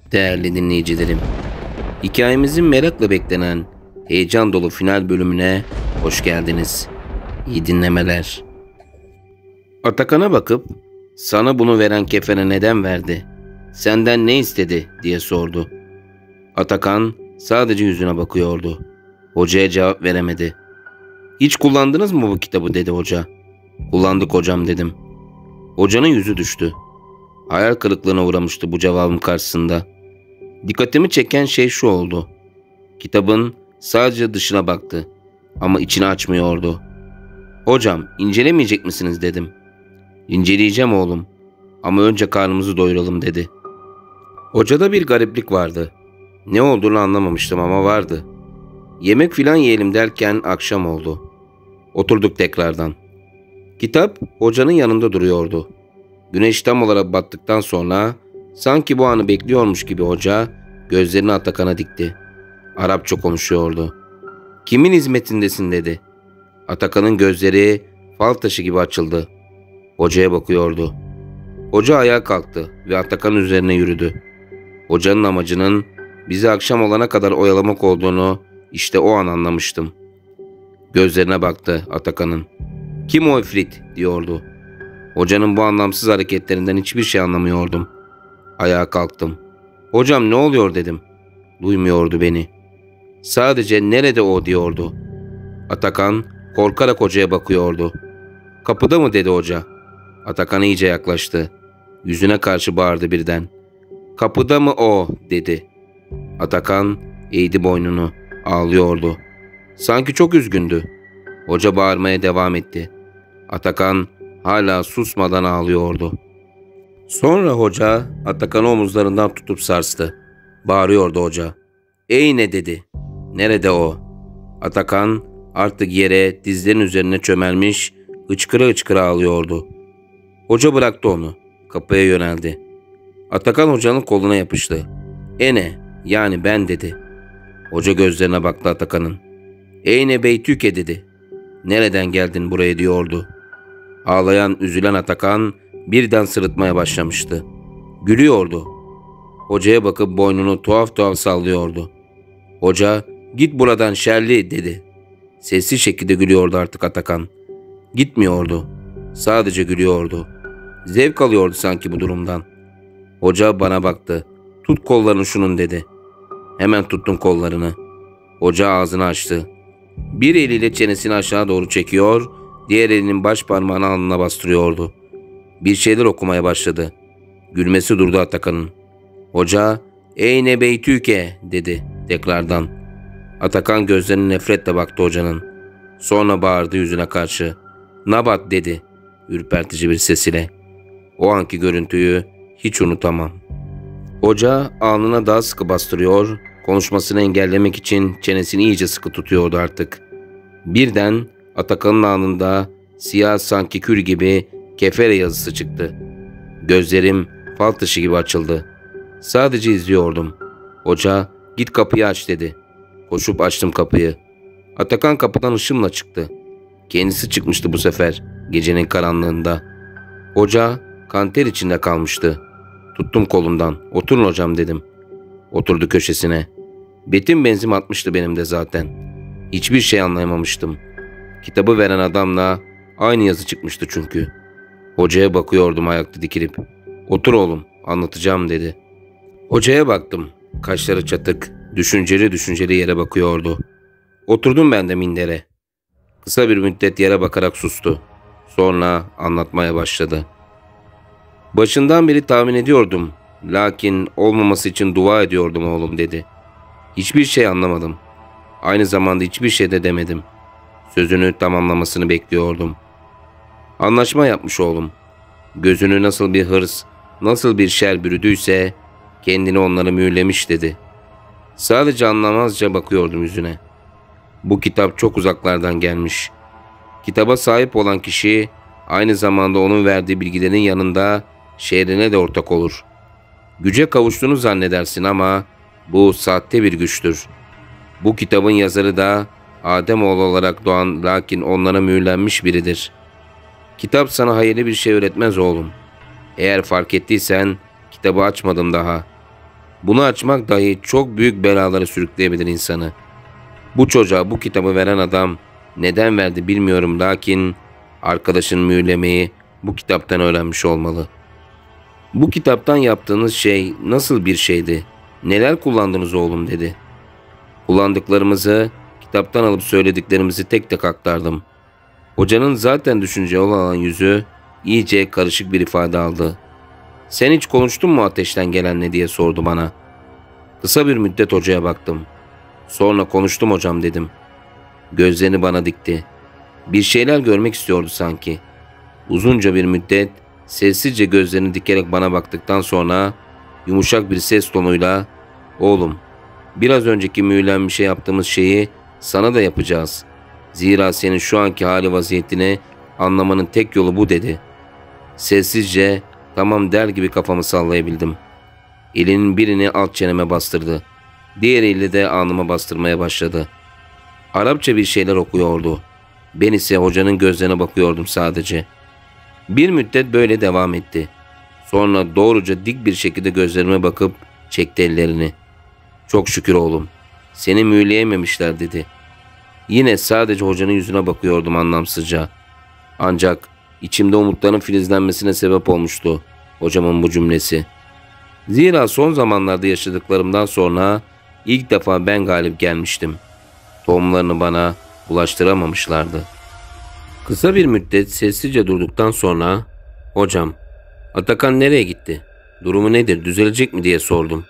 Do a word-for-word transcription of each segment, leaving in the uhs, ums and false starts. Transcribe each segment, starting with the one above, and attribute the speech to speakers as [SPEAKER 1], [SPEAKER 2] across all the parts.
[SPEAKER 1] Değerli dinleyicilerim, hikayemizin merakla beklenen heyecan dolu final bölümüne hoş geldiniz. İyi dinlemeler. Atakan'a bakıp, "Sana bunu veren kefene neden verdi? Senden ne istedi?" diye sordu. Atakan sadece yüzüne bakıyordu. Hocaya cevap veremedi. "Hiç kullandınız mı bu kitabı?" dedi hoca. "Kullandık hocam," dedim. Hocanın yüzü düştü. Hayal kırıklığına uğramıştı bu cevabın karşısında. Dikkatimi çeken şey şu oldu. Kitabın sadece dışına baktı ama içini açmıyordu. "Hocam, incelemeyecek misiniz?" dedim. "İnceleyeceğim oğlum ama önce karnımızı doyuralım," dedi. Hocada bir gariplik vardı. Ne olduğunu anlamamıştım ama vardı. Yemek filan yiyelim derken akşam oldu. Oturduk tekrardan. Kitap hocanın yanında duruyordu. Güneş tam olarak battıktan sonra sanki bu anı bekliyormuş gibi hoca gözlerini Atakan'a dikti. Arapça konuşuyordu. "Kimin hizmetindesin?" dedi. Atakan'ın gözleri fal taşı gibi açıldı. Hocaya bakıyordu. Hoca ayağa kalktı ve Atakan'ın üzerine yürüdü. Hocanın amacının bizi akşam olana kadar oyalamak olduğunu işte o an anlamıştım. Gözlerine baktı Atakan'ın. "Kim o ifrit?" diyordu. Hocanın bu anlamsız hareketlerinden hiçbir şey anlamıyordum. Ayağa kalktım. "Hocam ne oluyor?" dedim. Duymuyordu beni. Sadece "Nerede o?" diyordu. Atakan korkarak hocaya bakıyordu. "Kapıda mı?" dedi hoca. Atakan iyice yaklaştı. Yüzüne karşı bağırdı birden. "Kapıda mı o?" dedi. Atakan eğdi boynunu. Ağlıyordu. Sanki çok üzgündü. Hoca bağırmaya devam etti. Atakan hala susmadan ağlıyordu. Sonra hoca Atakan'ı omuzlarından tutup sarstı. Bağırıyordu hoca. "Ey ne?" dedi. "Nerede o?" Atakan artık yere dizlerinin üzerine çömelmiş, hıçkıra hıçkıra ağlıyordu. Hoca bıraktı onu. Kapıya yöneldi. Atakan hocanın koluna yapıştı. "Ene, yani ben," dedi. Hoca gözlerine baktı Atakan'ın. "Eyne beytüke," dedi. "Nereden geldin buraya?" diyordu. Ağlayan, üzülen Atakan birden sırıtmaya başlamıştı. Gülüyordu. Hocaya bakıp boynunu tuhaf tuhaf sallıyordu. Hoca, "Git buradan şerli," dedi. Sessiz şekilde gülüyordu artık Atakan. Gitmiyordu. Sadece gülüyordu. Zevk alıyordu sanki bu durumdan. Hoca bana baktı. "Tut kollarını şunun," dedi. Hemen tuttum kollarını. Hoca ağzını açtı. Bir eliyle çenesini aşağı doğru çekiyor, diğer elinin baş parmağını alnına bastırıyordu. Bir şeyler okumaya başladı. Gülmesi durdu Atakan'ın. Hoca, "Eyne beytüke," dedi tekrardan. Atakan gözlerine nefretle baktı hocanın. Sonra bağırdı yüzüne karşı. "Nabat," dedi ürpertici bir sesiyle. O anki görüntüyü hiç unutamam. Hoca alnına daha sıkı bastırıyor, konuşmasını engellemek için çenesini iyice sıkı tutuyordu artık. Birden Atakan'ın alnında siyah sanki kül gibi kefere yazısı çıktı. Gözlerim fal taşı gibi açıldı. Sadece izliyordum. Hoca, "Git kapıyı aç," dedi. Koşup açtım kapıyı. Atakan kapıdan ışımla çıktı. Kendisi çıkmıştı bu sefer gecenin karanlığında. Hoca kanter içinde kalmıştı. Tuttum kolundan. "Oturun hocam," dedim. Oturdu köşesine. Betim benzin atmıştı benim de zaten. Hiçbir şey anlayamamıştım. Kitabı veren adamla aynı yazı çıkmıştı çünkü. Hocaya bakıyordum ayakta dikilip. "Otur oğlum, anlatacağım," dedi. Hocaya baktım. Kaşları çatık, düşünceli düşünceli yere bakıyordu. Oturdum ben de mindere. Kısa bir müddet yere bakarak sustu. Sonra anlatmaya başladı. "Başından beri tahmin ediyordum. Lakin olmaması için dua ediyordum oğlum," dedi. Hiçbir şey anlamadım. Aynı zamanda hiçbir şey de demedim. Sözünü tamamlamasını bekliyordum. "Anlaşma yapmış oğlum. Gözünü nasıl bir hırs, nasıl bir şer bürüdüyse kendini onlara mühürlemiş," dedi. Sadece anlamazca bakıyordum yüzüne. Bu kitap çok uzaklardan gelmiş. Kitaba sahip olan kişi aynı zamanda onun verdiği bilgilerin yanında şehrine de ortak olur. Güce kavuştuğunu zannedersin ama bu sahte bir güçtür. Bu kitabın yazarı da Ademoğlu olarak doğan lakin onlara mühürlenmiş biridir. Kitap sana hayırlı bir şey öğretmez oğlum. Eğer fark ettiysen kitabı açmadım daha. Bunu açmak dahi çok büyük belalara sürükleyebilir insanı. Bu çocuğa bu kitabı veren adam neden verdi bilmiyorum, lakin arkadaşın mühürlemeyi bu kitaptan öğrenmiş olmalı. Bu kitaptan yaptığınız şey nasıl bir şeydi? Neler kullandınız oğlum dedi. Kullandıklarımızı kitaptan alıp söylediklerimizi tek tek aktardım. Hocanın zaten düşünceli olan yüzü iyice karışık bir ifade aldı. Sen hiç konuştun mu ateşten gelenle diye sordu bana. Kısa bir müddet hocaya baktım. Sonra konuştum hocam dedim. Gözlerini bana dikti. Bir şeyler görmek istiyordu sanki. Uzunca bir müddet sessizce gözlerini dikerek bana baktıktan sonra yumuşak bir ses tonuyla "Oğlum, biraz önceki mühürlenmişe yaptığımız şeyi sana da yapacağız. Zira senin şu anki hali vaziyetini anlamanın tek yolu bu" dedi. Sessizce tamam der gibi kafamı sallayabildim. Elinin birini alt çeneme bastırdı. Diğeriyle de alnıma bastırmaya başladı. Arapça bir şeyler okuyordu. Ben ise hocanın gözlerine bakıyordum sadece. Bir müddet böyle devam etti. Sonra doğruca dik bir şekilde gözlerime bakıp çekti ellerini. "Çok şükür oğlum, seni mühürleyememişler" dedi. Yine sadece hocanın yüzüne bakıyordum anlamsızca. Ancak içimde umutların filizlenmesine sebep olmuştu hocamın bu cümlesi. Zira son zamanlarda yaşadıklarımdan sonra ilk defa ben galip gelmiştim. Tohumlarını bana bulaştıramamışlardı. Kısa bir müddet sessizce durduktan sonra "Hocam, Atakan nereye gitti? Durumu nedir, düzelecek mi?" diye sordum.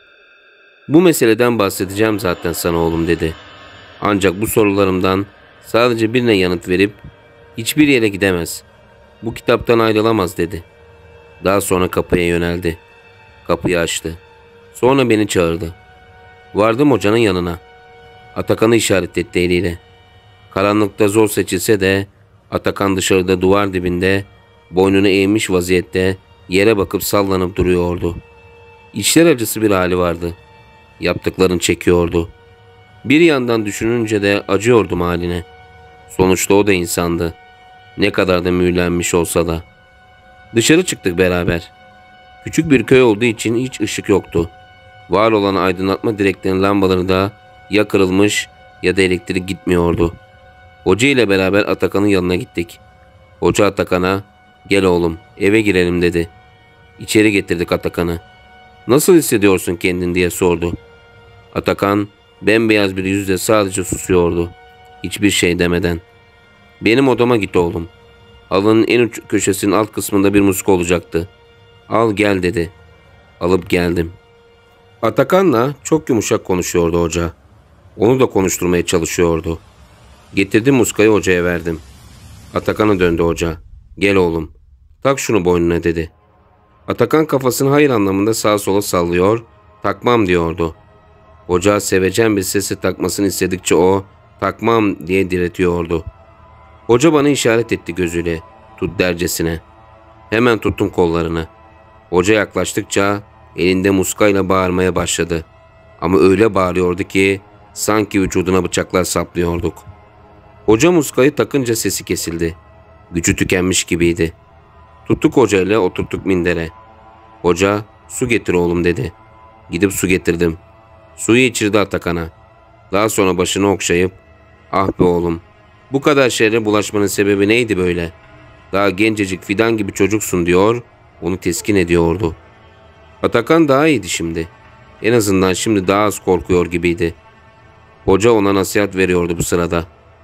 [SPEAKER 1] "Bu meseleden bahsedeceğim zaten sana oğlum" dedi. "Ancak bu sorularımdan sadece birine yanıt verip hiçbir yere gidemez. Bu kitaptan ayrılamaz" dedi. Daha sonra kapıya yöneldi. Kapıyı açtı. Sonra beni çağırdı. Vardım hocanın yanına. Atakan'ı işaret etti eliyle. Karanlıkta zor seçilse de Atakan dışarıda duvar dibinde boynunu eğmiş vaziyette yere bakıp sallanıp duruyordu. İçler acısı bir hali vardı. Yaptıklarını çekiyordu. Bir yandan düşününce de acıyordum haline. Sonuçta o da insandı. Ne kadar da mühürlenmiş olsa da. Dışarı çıktık beraber. Küçük bir köy olduğu için hiç ışık yoktu. Var olan aydınlatma direklerinin lambaları da ya kırılmış ya da elektrik gitmiyordu. Hoca ile beraber Atakan'ın yanına gittik. Hoca Atakan'a "Gel oğlum, eve girelim" dedi. İçeri getirdik Atakan'ı. "Nasıl hissediyorsun kendini?" diye sordu. Atakan bembeyaz bir yüzle sadece susuyordu. Hiçbir şey demeden. "Benim odama git oğlum. Halının en uç köşesinin alt kısmında bir muska olacaktı. Al gel" dedi. Alıp geldim. Atakan'la çok yumuşak konuşuyordu hoca. Onu da konuşturmaya çalışıyordu. Getirdim muskayı hocaya verdim. Atakan'a döndü hoca. "Gel oğlum, tak şunu boynuna" dedi. Atakan kafasını hayır anlamında sağa sola sallıyor, "Takmam" diyordu. Hoca sevecen bir sesle takmasını istedikçe o "Takmam" diye diretiyordu. Hoca bana işaret etti gözüyle, "Tut" dercesine. Hemen tuttum kollarını. Hoca yaklaştıkça elinde muskayla bağırmaya başladı. Ama öyle bağırıyordu ki sanki vücuduna bıçaklar saplıyorduk. Hoca muskayı takınca sesi kesildi. Gücü tükenmiş gibiydi. Tuttuk hocayla, oturttuk mindere. Hoca "Su getir oğlum" dedi. Gidip su getirdim. Suyu içirdi Atakan'a. Daha sonra başını okşayıp "Ah be oğlum, bu kadar şerre bulaşmanın sebebi neydi böyle? Daha gencecik fidan gibi çocuksun" diyor, onu teskin ediyordu. Atakan daha iyiydi şimdi. En azından şimdi daha az korkuyor gibiydi. Hoca ona nasihat veriyordu bu sırada.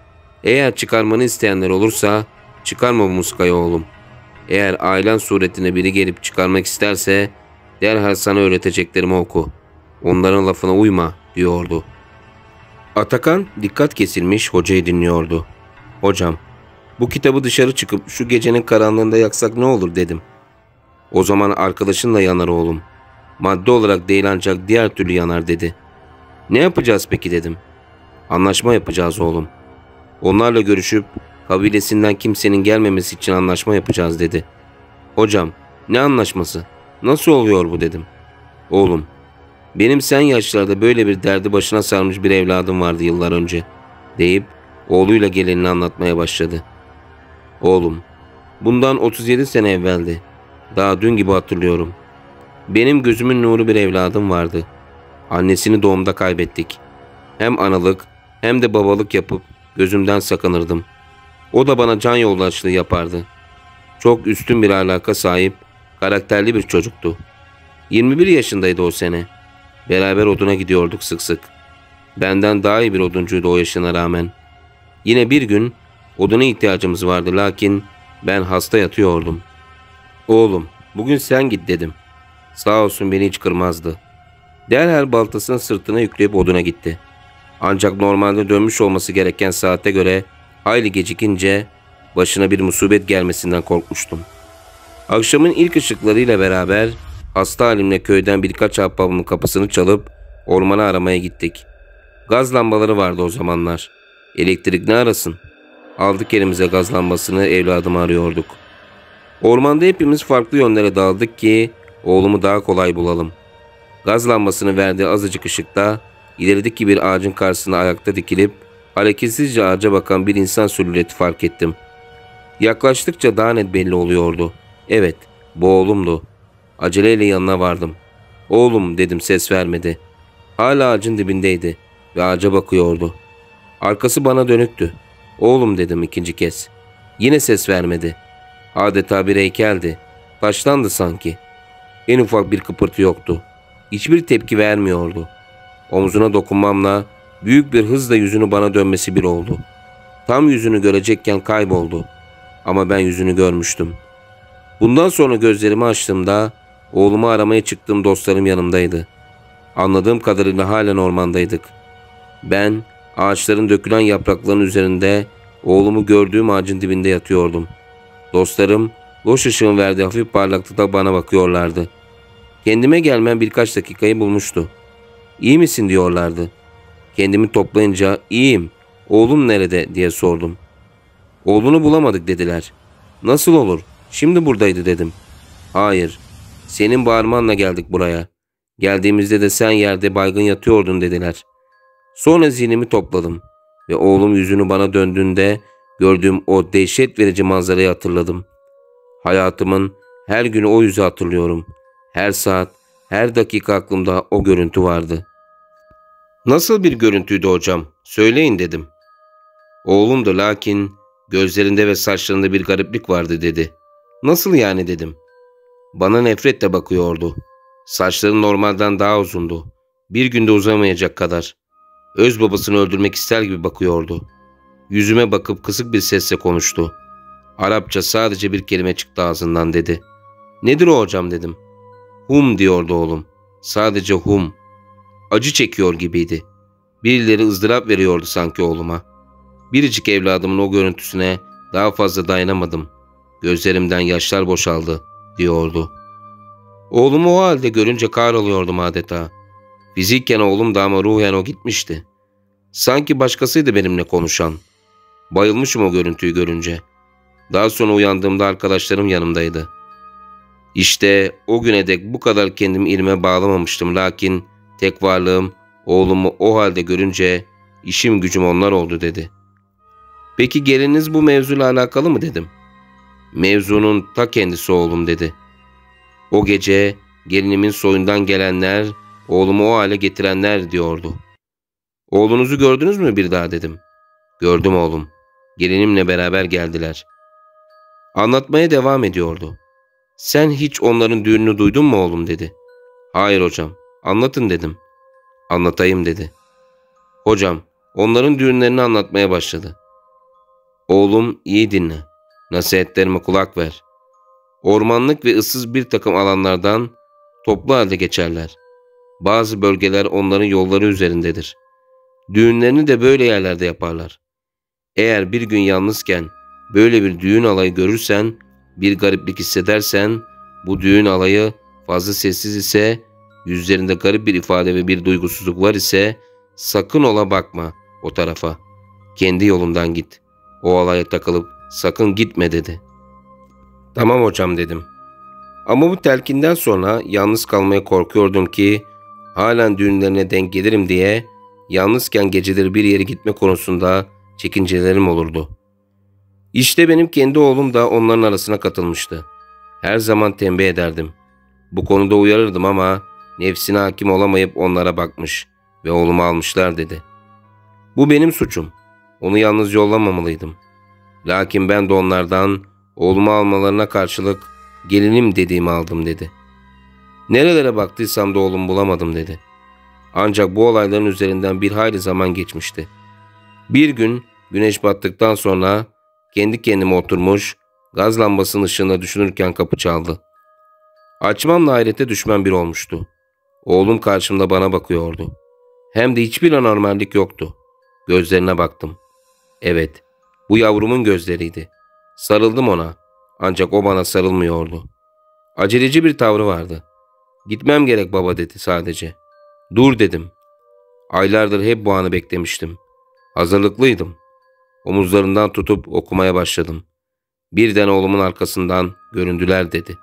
[SPEAKER 1] "Eğer çıkarmanı isteyenler olursa çıkarma bu muskayı oğlum. Eğer ailen suretine biri gelip çıkarmak isterse derhal sana öğreteceklerimi oku. Onların lafına uyma" diyordu. Atakan dikkat kesilmiş hocayı dinliyordu. "Hocam, bu kitabı dışarı çıkıp şu gecenin karanlığında yaksak ne olur?" dedim. "O zaman arkadaşınla yanar oğlum. Madde olarak değil ancak diğer türlü yanar" dedi. "Ne yapacağız peki?" dedim. "Anlaşma yapacağız oğlum. Onlarla görüşüp kabilesinden kimsenin gelmemesi için anlaşma yapacağız" dedi. "Hocam, ne anlaşması? Nasıl oluyor bu?" dedim. "Oğlum, benim sen yaşlarda böyle bir derdi başına sarmış bir evladım vardı yıllar önce" deyip oğluyla gelenini anlatmaya başladı. "Oğlum, bundan otuz yedi sene evveldi. Daha dün gibi hatırlıyorum. Benim gözümün nuru bir evladım vardı. Annesini doğumda kaybettik. Hem analık hem de babalık yapıp gözümden sakınırdım. O da bana can yoldaşlığı yapardı. Çok üstün bir alaka sahip, karakterli bir çocuktu. yirmi bir yaşındaydı o sene. Beraber oduna gidiyorduk sık sık. Benden daha iyi bir oduncuydu o yaşına rağmen. Yine bir gün oduna ihtiyacımız vardı, lakin ben hasta yatıyordum. Oğlum, bugün sen git dedim. Sağ olsun beni hiç kırmazdı. Derhal baltasını sırtına yükleyip oduna gitti. Ancak normalde dönmüş olması gereken saate göre hayli gecikince başına bir musibet gelmesinden korkmuştum. Akşamın ilk ışıklarıyla beraber hasta halimle köyden birkaç ahbabımın kapısını çalıp ormanı aramaya gittik. Gaz lambaları vardı o zamanlar. Elektrik ne arasın? Aldık elimize gaz lambasını, evladımı arıyorduk. Ormanda hepimiz farklı yönlere dağıldık ki oğlumu daha kolay bulalım. Gaz lambasını verdiği azıcık ışıkta ilerideki bir ağacın karşısına ayakta dikilip hareketsizce ağaca bakan bir insan silüeti fark ettim. Yaklaştıkça daha net belli oluyordu. Evet, bu oğlumdu. Aceleyle yanına vardım. Oğlum dedim, ses vermedi. Hala ağacın dibindeydi ve ağaca bakıyordu. Arkası bana dönüktü. Oğlum dedim ikinci kez. Yine ses vermedi. Adeta bir heykeldi. Taşlandı sanki. En ufak bir kıpırtı yoktu. Hiçbir tepki vermiyordu. Omzuna dokunmamla büyük bir hızla yüzünü bana dönmesi bir oldu. Tam yüzünü görecekken kayboldu. Ama ben yüzünü görmüştüm. Bundan sonra gözlerimi açtığımda oğlumu aramaya çıktığım dostlarım yanımdaydı. Anladığım kadarıyla halen ormandaydık. Ben ağaçların dökülen yaprakların üzerinde oğlumu gördüğüm ağacın dibinde yatıyordum. Dostlarım loş ışığın verdiği hafif parlaklıkta bana bakıyorlardı. Kendime gelmem birkaç dakikayı bulmuştu. İyi misin diyorlardı. Kendimi toplayınca iyiyim, oğlum nerede diye sordum. Oğlunu bulamadık dediler. Nasıl olur? Şimdi buradaydı dedim. Hayır, senin bağırmanla geldik buraya. Geldiğimizde de sen yerde baygın yatıyordun dediler. Sonra zihnimi topladım ve oğlum yüzünü bana döndüğünde gördüğüm o dehşet verici manzarayı hatırladım. Hayatımın her günü o yüzü hatırlıyorum. Her saat, her dakika aklımda o görüntü vardı. Nasıl bir görüntüydü hocam? Söyleyin dedim. Oğlumdu, lakin gözlerinde ve saçlarında bir gariplik vardı dedi. Nasıl yani dedim. Bana nefretle bakıyordu. Saçları normalden daha uzundu. Bir günde uzamayacak kadar. Öz babasını öldürmek ister gibi bakıyordu. Yüzüme bakıp kısık bir sesle konuştu. Arapça sadece bir kelime çıktı ağzından dedi. Nedir o hocam dedim. Hum diyordu oğlum. Sadece hum. Acı çekiyor gibiydi. Birileri ızdırap veriyordu sanki oğluma. Biricik evladımın o görüntüsüne daha fazla dayanamadım. Gözlerimden yaşlar boşaldı diyordu. Oğlumu o halde görünce kahroluyordum adeta. Fizikken oğlum da ama ruhen o gitmişti. Sanki başkasıydı benimle konuşan. Bayılmışım o görüntüyü görünce. Daha sonra uyandığımda arkadaşlarım yanımdaydı. İşte o güne dek bu kadar kendimi ilme bağlamamıştım, lakin tek varlığım oğlumu o halde görünce işim gücüm onlar oldu dedi. Peki geliniz bu mevzuyla alakalı mı dedim. Mevzunun ta kendisi oğlum dedi. O gece gelinimin soyundan gelenler, oğlumu o hale getirenler diyordu. Oğlunuzu gördünüz mü bir daha dedim. Gördüm oğlum. Gelinimle beraber geldiler. Anlatmaya devam ediyordu. Sen hiç onların düğününü duydun mu oğlum dedi. Hayır hocam. Anlatın dedim. Anlatayım dedi. Hocam onların düğünlerini anlatmaya başladı. Oğlum iyi dinle. Nasihatlerime kulak ver. Ormanlık ve ıssız bir takım alanlardan toplu halde geçerler. Bazı bölgeler onların yolları üzerindedir. Düğünlerini de böyle yerlerde yaparlar. Eğer bir gün yalnızken böyle bir düğün alayı görürsen, bir gariplik hissedersen, bu düğün alayı fazla sessiz ise, yüzlerinde garip bir ifade ve bir duygusuzluk var ise, sakın ola bakma o tarafa. Kendi yolundan git. O alaya takılıp sakın gitme dedi. Tamam hocam dedim. Ama bu telkinden sonra yalnız kalmaya korkuyordum ki halen düğünlerine denk gelirim diye yalnızken geceleri bir yere gitme konusunda çekincelerim olurdu. İşte benim kendi oğlum da onların arasına katılmıştı. Her zaman tembih ederdim. Bu konuda uyarırdım ama nefsine hakim olamayıp onlara bakmış ve oğlumu almışlar dedi. Bu benim suçum. Onu yalnız yollamamalıydım. Lakin ben de onlardan oğlumu almalarına karşılık gelinim dediğimi aldım dedi. Nerelere baktıysam da oğlumu bulamadım dedi. Ancak bu olayların üzerinden bir hayli zaman geçmişti. Bir gün güneş battıktan sonra kendi kendime oturmuş gaz lambasının ışığında düşünürken kapı çaldı. Açmamla hayrete düşmem bir olmuştu. Oğlum karşımda bana bakıyordu. Hem de hiçbir anormallik yoktu. Gözlerine baktım. Evet, bu yavrumun gözleriydi. Sarıldım ona. Ancak o bana sarılmıyordu. Aceleci bir tavrı vardı. Gitmem gerek baba dedi sadece. Dur dedim. Aylardır hep bu anı beklemiştim. Hazırlıklıydım. Omuzlarından tutup okumaya başladım. Birden oğlumun arkasından göründüler dedi.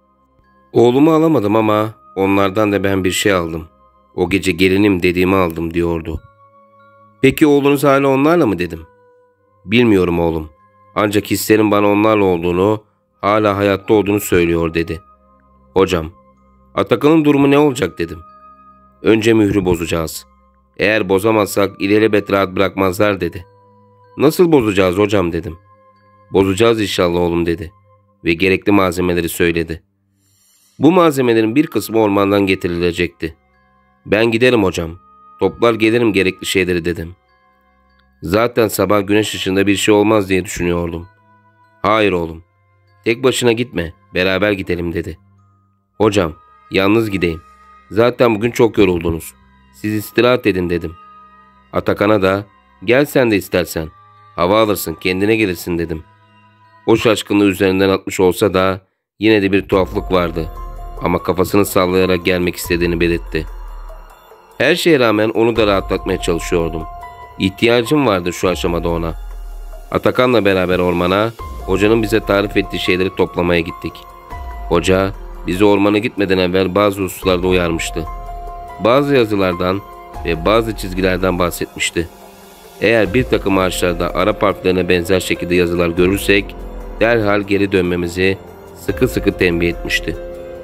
[SPEAKER 1] Oğlumu alamadım ama onlardan da ben bir şey aldım. O gece gelinim dediğimi aldım diyordu. Peki oğlunuz hala onlarla mı dedim. Bilmiyorum oğlum. Ancak hislerin bana onlarla olduğunu, hala hayatta olduğunu söylüyor dedi. Hocam, Atakan'ın durumu ne olacak dedim. Önce mührü bozacağız. Eğer bozamazsak ilelebet rahat bırakmazlar dedi. Nasıl bozacağız hocam dedim. Bozacağız inşallah oğlum dedi ve gerekli malzemeleri söyledi. Bu malzemelerin bir kısmı ormandan getirilecekti. Ben giderim hocam. Toplar gelirim gerekli şeyleri dedim. Zaten sabah güneş ışığında bir şey olmaz diye düşünüyordum. Hayır oğlum. Tek başına gitme. Beraber gidelim dedi. Hocam yalnız gideyim. Zaten bugün çok yoruldunuz. Siz istirahat edin dedim. Atakan'a da gel sen de istersen. Hava alırsın kendine gelirsin dedim. O şaşkınlığı üzerinden atmış olsa da yine de bir tuhaflık vardı. Ama kafasını sallayarak gelmek istediğini belirtti. Her şeye rağmen onu da rahatlatmaya çalışıyordum. İhtiyacım vardı şu aşamada ona. Atakan'la beraber ormana, hocanın bize tarif ettiği şeyleri toplamaya gittik. Hoca bizi ormana gitmeden evvel bazı hususlarda uyarmıştı. Bazı yazılardan ve bazı çizgilerden bahsetmişti. Eğer bir takım ağaçlarda Arap harflerine benzer şekilde yazılar görürsek derhal geri dönmemizi sıkı sıkı tembih etmişti.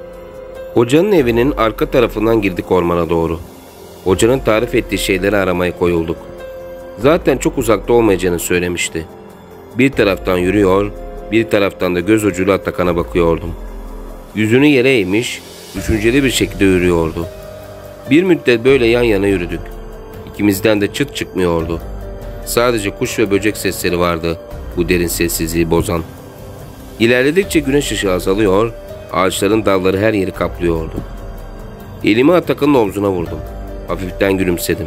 [SPEAKER 1] Hocanın evinin arka tarafından girdik ormana doğru. Hocanın tarif ettiği şeyleri aramaya koyulduk. Zaten çok uzakta olmayacağını söylemişti. Bir taraftan yürüyor, bir taraftan da göz ucuyla Atakan'a bakıyordum. Yüzünü yere eğmiş, düşünceli bir şekilde yürüyordu. Bir müddet böyle yan yana yürüdük. İkimizden de çıt çıkmıyordu. Sadece kuş ve böcek sesleri vardı bu derin sessizliği bozan. İlerledikçe güneş ışığı azalıyor, ağaçların dalları her yeri kaplıyordu. Elimi Atakan'ın omzuna vurdum. Hafiften gülümsedim.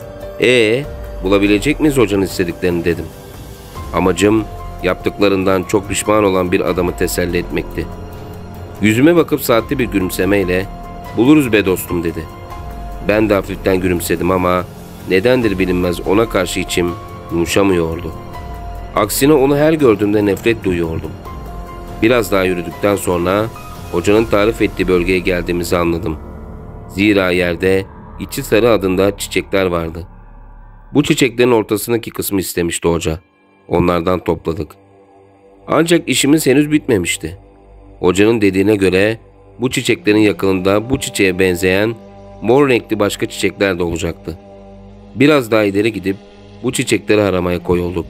[SPEAKER 1] Ee, bulabilecek miyiz hocanın istediklerini dedim. Amacım yaptıklarından çok pişman olan bir adamı teselli etmekti. Yüzüme bakıp saatli bir gülümsemeyle buluruz be dostum dedi. Ben de hafiften gülümsedim ama nedendir bilinmez ona karşı içim yumuşamıyordu. Aksine onu her gördüğümde nefret duyuyordum. Biraz daha yürüdükten sonra hocanın tarif ettiği bölgeye geldiğimizi anladım. Zira yerde içi sarı adında çiçekler vardı. Bu çiçeklerin ortasındaki kısmı istemişti hoca. Onlardan topladık. Ancak işimiz henüz bitmemişti. Hocanın dediğine göre bu çiçeklerin yakınında bu çiçeğe benzeyen mor renkli başka çiçekler de olacaktı. Biraz daha ileri gidip bu çiçekleri aramaya koyulduk.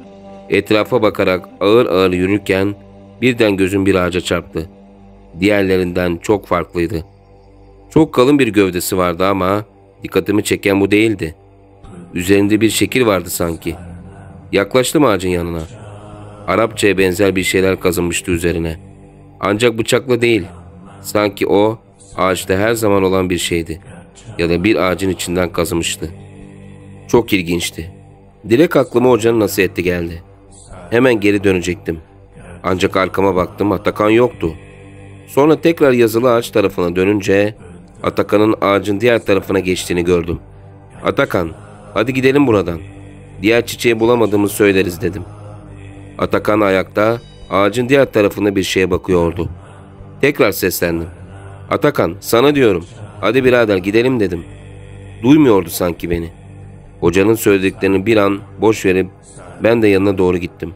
[SPEAKER 1] Etrafa bakarak ağır ağır yürürken birden gözüm bir ağaca çarptı. Diğerlerinden çok farklıydı. Çok kalın bir gövdesi vardı ama dikkatimi çeken bu değildi. Üzerinde bir şekil vardı sanki. Yaklaştım ağacın yanına. Arapçaya benzer bir şeyler kazınmıştı üzerine. Ancak bıçakla değil. Sanki o ağaçta her zaman olan bir şeydi. Ya da bir ağacın içinden kazımıştı. Çok ilginçti. Direkt aklıma hocanın nasihati geldi. Hemen geri dönecektim. Ancak arkama baktım, Atakan yoktu. Sonra tekrar yazılı ağaç tarafına dönünce Atakan'ın ağacın diğer tarafına geçtiğini gördüm. Atakan, hadi gidelim buradan. Diğer çiçeği bulamadığımızı söyleriz dedim. Atakan ayakta ağacın diğer tarafında bir şeye bakıyordu. Tekrar seslendim. Atakan, sana diyorum. Hadi birader gidelim dedim. Duymuyordu sanki beni. Hocanın söylediklerini bir an boş verip ben de yanına doğru gittim.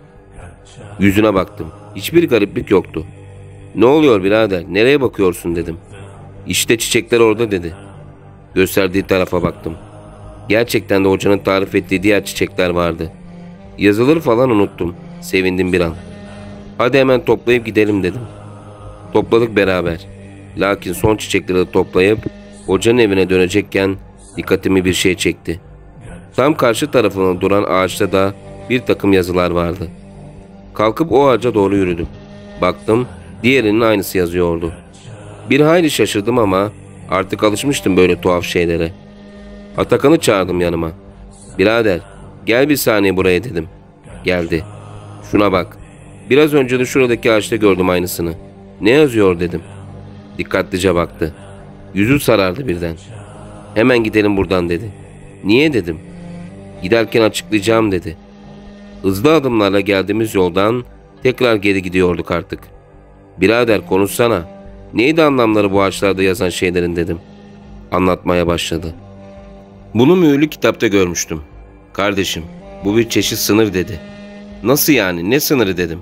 [SPEAKER 1] Yüzüne baktım. Hiçbir gariplik yoktu. Ne oluyor birader? Nereye bakıyorsun dedim. İşte çiçekler orada dedi. Gösterdiği tarafa baktım. Gerçekten de hocanın tarif ettiği diğer çiçekler vardı. Yazıları falan unuttum. Sevindim bir an. Hadi hemen toplayıp gidelim dedim. Topladık beraber. Lakin son çiçekleri de toplayıp hocanın evine dönecekken dikkatimi bir şey çekti. Tam karşı tarafına duran ağaçta da bir takım yazılar vardı. Kalkıp o ağaca doğru yürüdüm. Baktım diğerinin aynısı yazıyordu. Bir hayli şaşırdım ama artık alışmıştım böyle tuhaf şeylere. Atakan'ı çağırdım yanıma. Birader gel bir saniye buraya dedim. Geldi. Şuna bak. Biraz önce de şuradaki ağaçta gördüm aynısını. Ne yazıyor dedim. Dikkatlice baktı. Yüzü sarardı birden. Hemen gidelim buradan dedi. Niye dedim. Giderken açıklayacağım dedi. Hızlı adımlarla geldiğimiz yoldan tekrar geri gidiyorduk artık. Birader konuşsana. Neydi anlamları bu ağaçlarda yazan şeylerin dedim. Anlatmaya başladı. Bunu mühürlü kitapta görmüştüm. Kardeşim bu bir çeşit sınır dedi. Nasıl yani, ne sınırı dedim.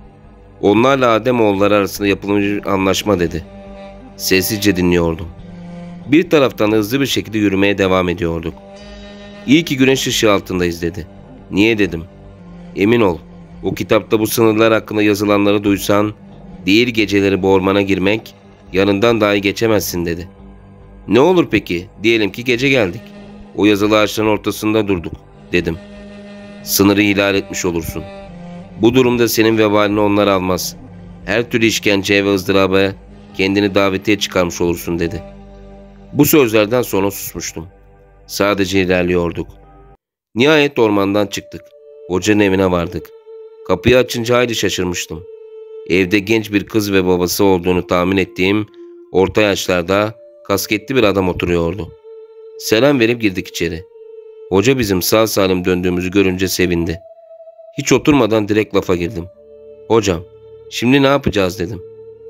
[SPEAKER 1] Onlarla Ademoğulları arasında yapılmış bir anlaşma dedi. Sessizce dinliyordum. Bir taraftan hızlı bir şekilde yürümeye devam ediyorduk. İyi ki güneş ışığı altındayız dedi. Niye dedim. Emin ol o kitapta bu sınırlar hakkında yazılanları duysan diğer geceleri bu ormana girmek yanından dahi geçemezsin dedi. Ne olur peki, diyelim ki gece geldik. O yazılı ağaçların ortasında durduk dedim. Sınırı ihlal etmiş olursun. Bu durumda senin vebalini onlar almaz. Her türlü işkenceye ve ızdıraba kendini davetiye çıkarmış olursun dedi. Bu sözlerden sonra susmuştum. Sadece ilerliyorduk. Nihayet ormandan çıktık. Hocanın evine vardık. Kapıyı açınca hayli şaşırmıştım. Evde genç bir kız ve babası olduğunu tahmin ettiğim orta yaşlarda kasketli bir adam oturuyordu. Selam verip girdik içeri. Hoca bizim sağ salim döndüğümüzü görünce sevindi. Hiç oturmadan direkt lafa girdim. Hocam, şimdi ne yapacağız dedim.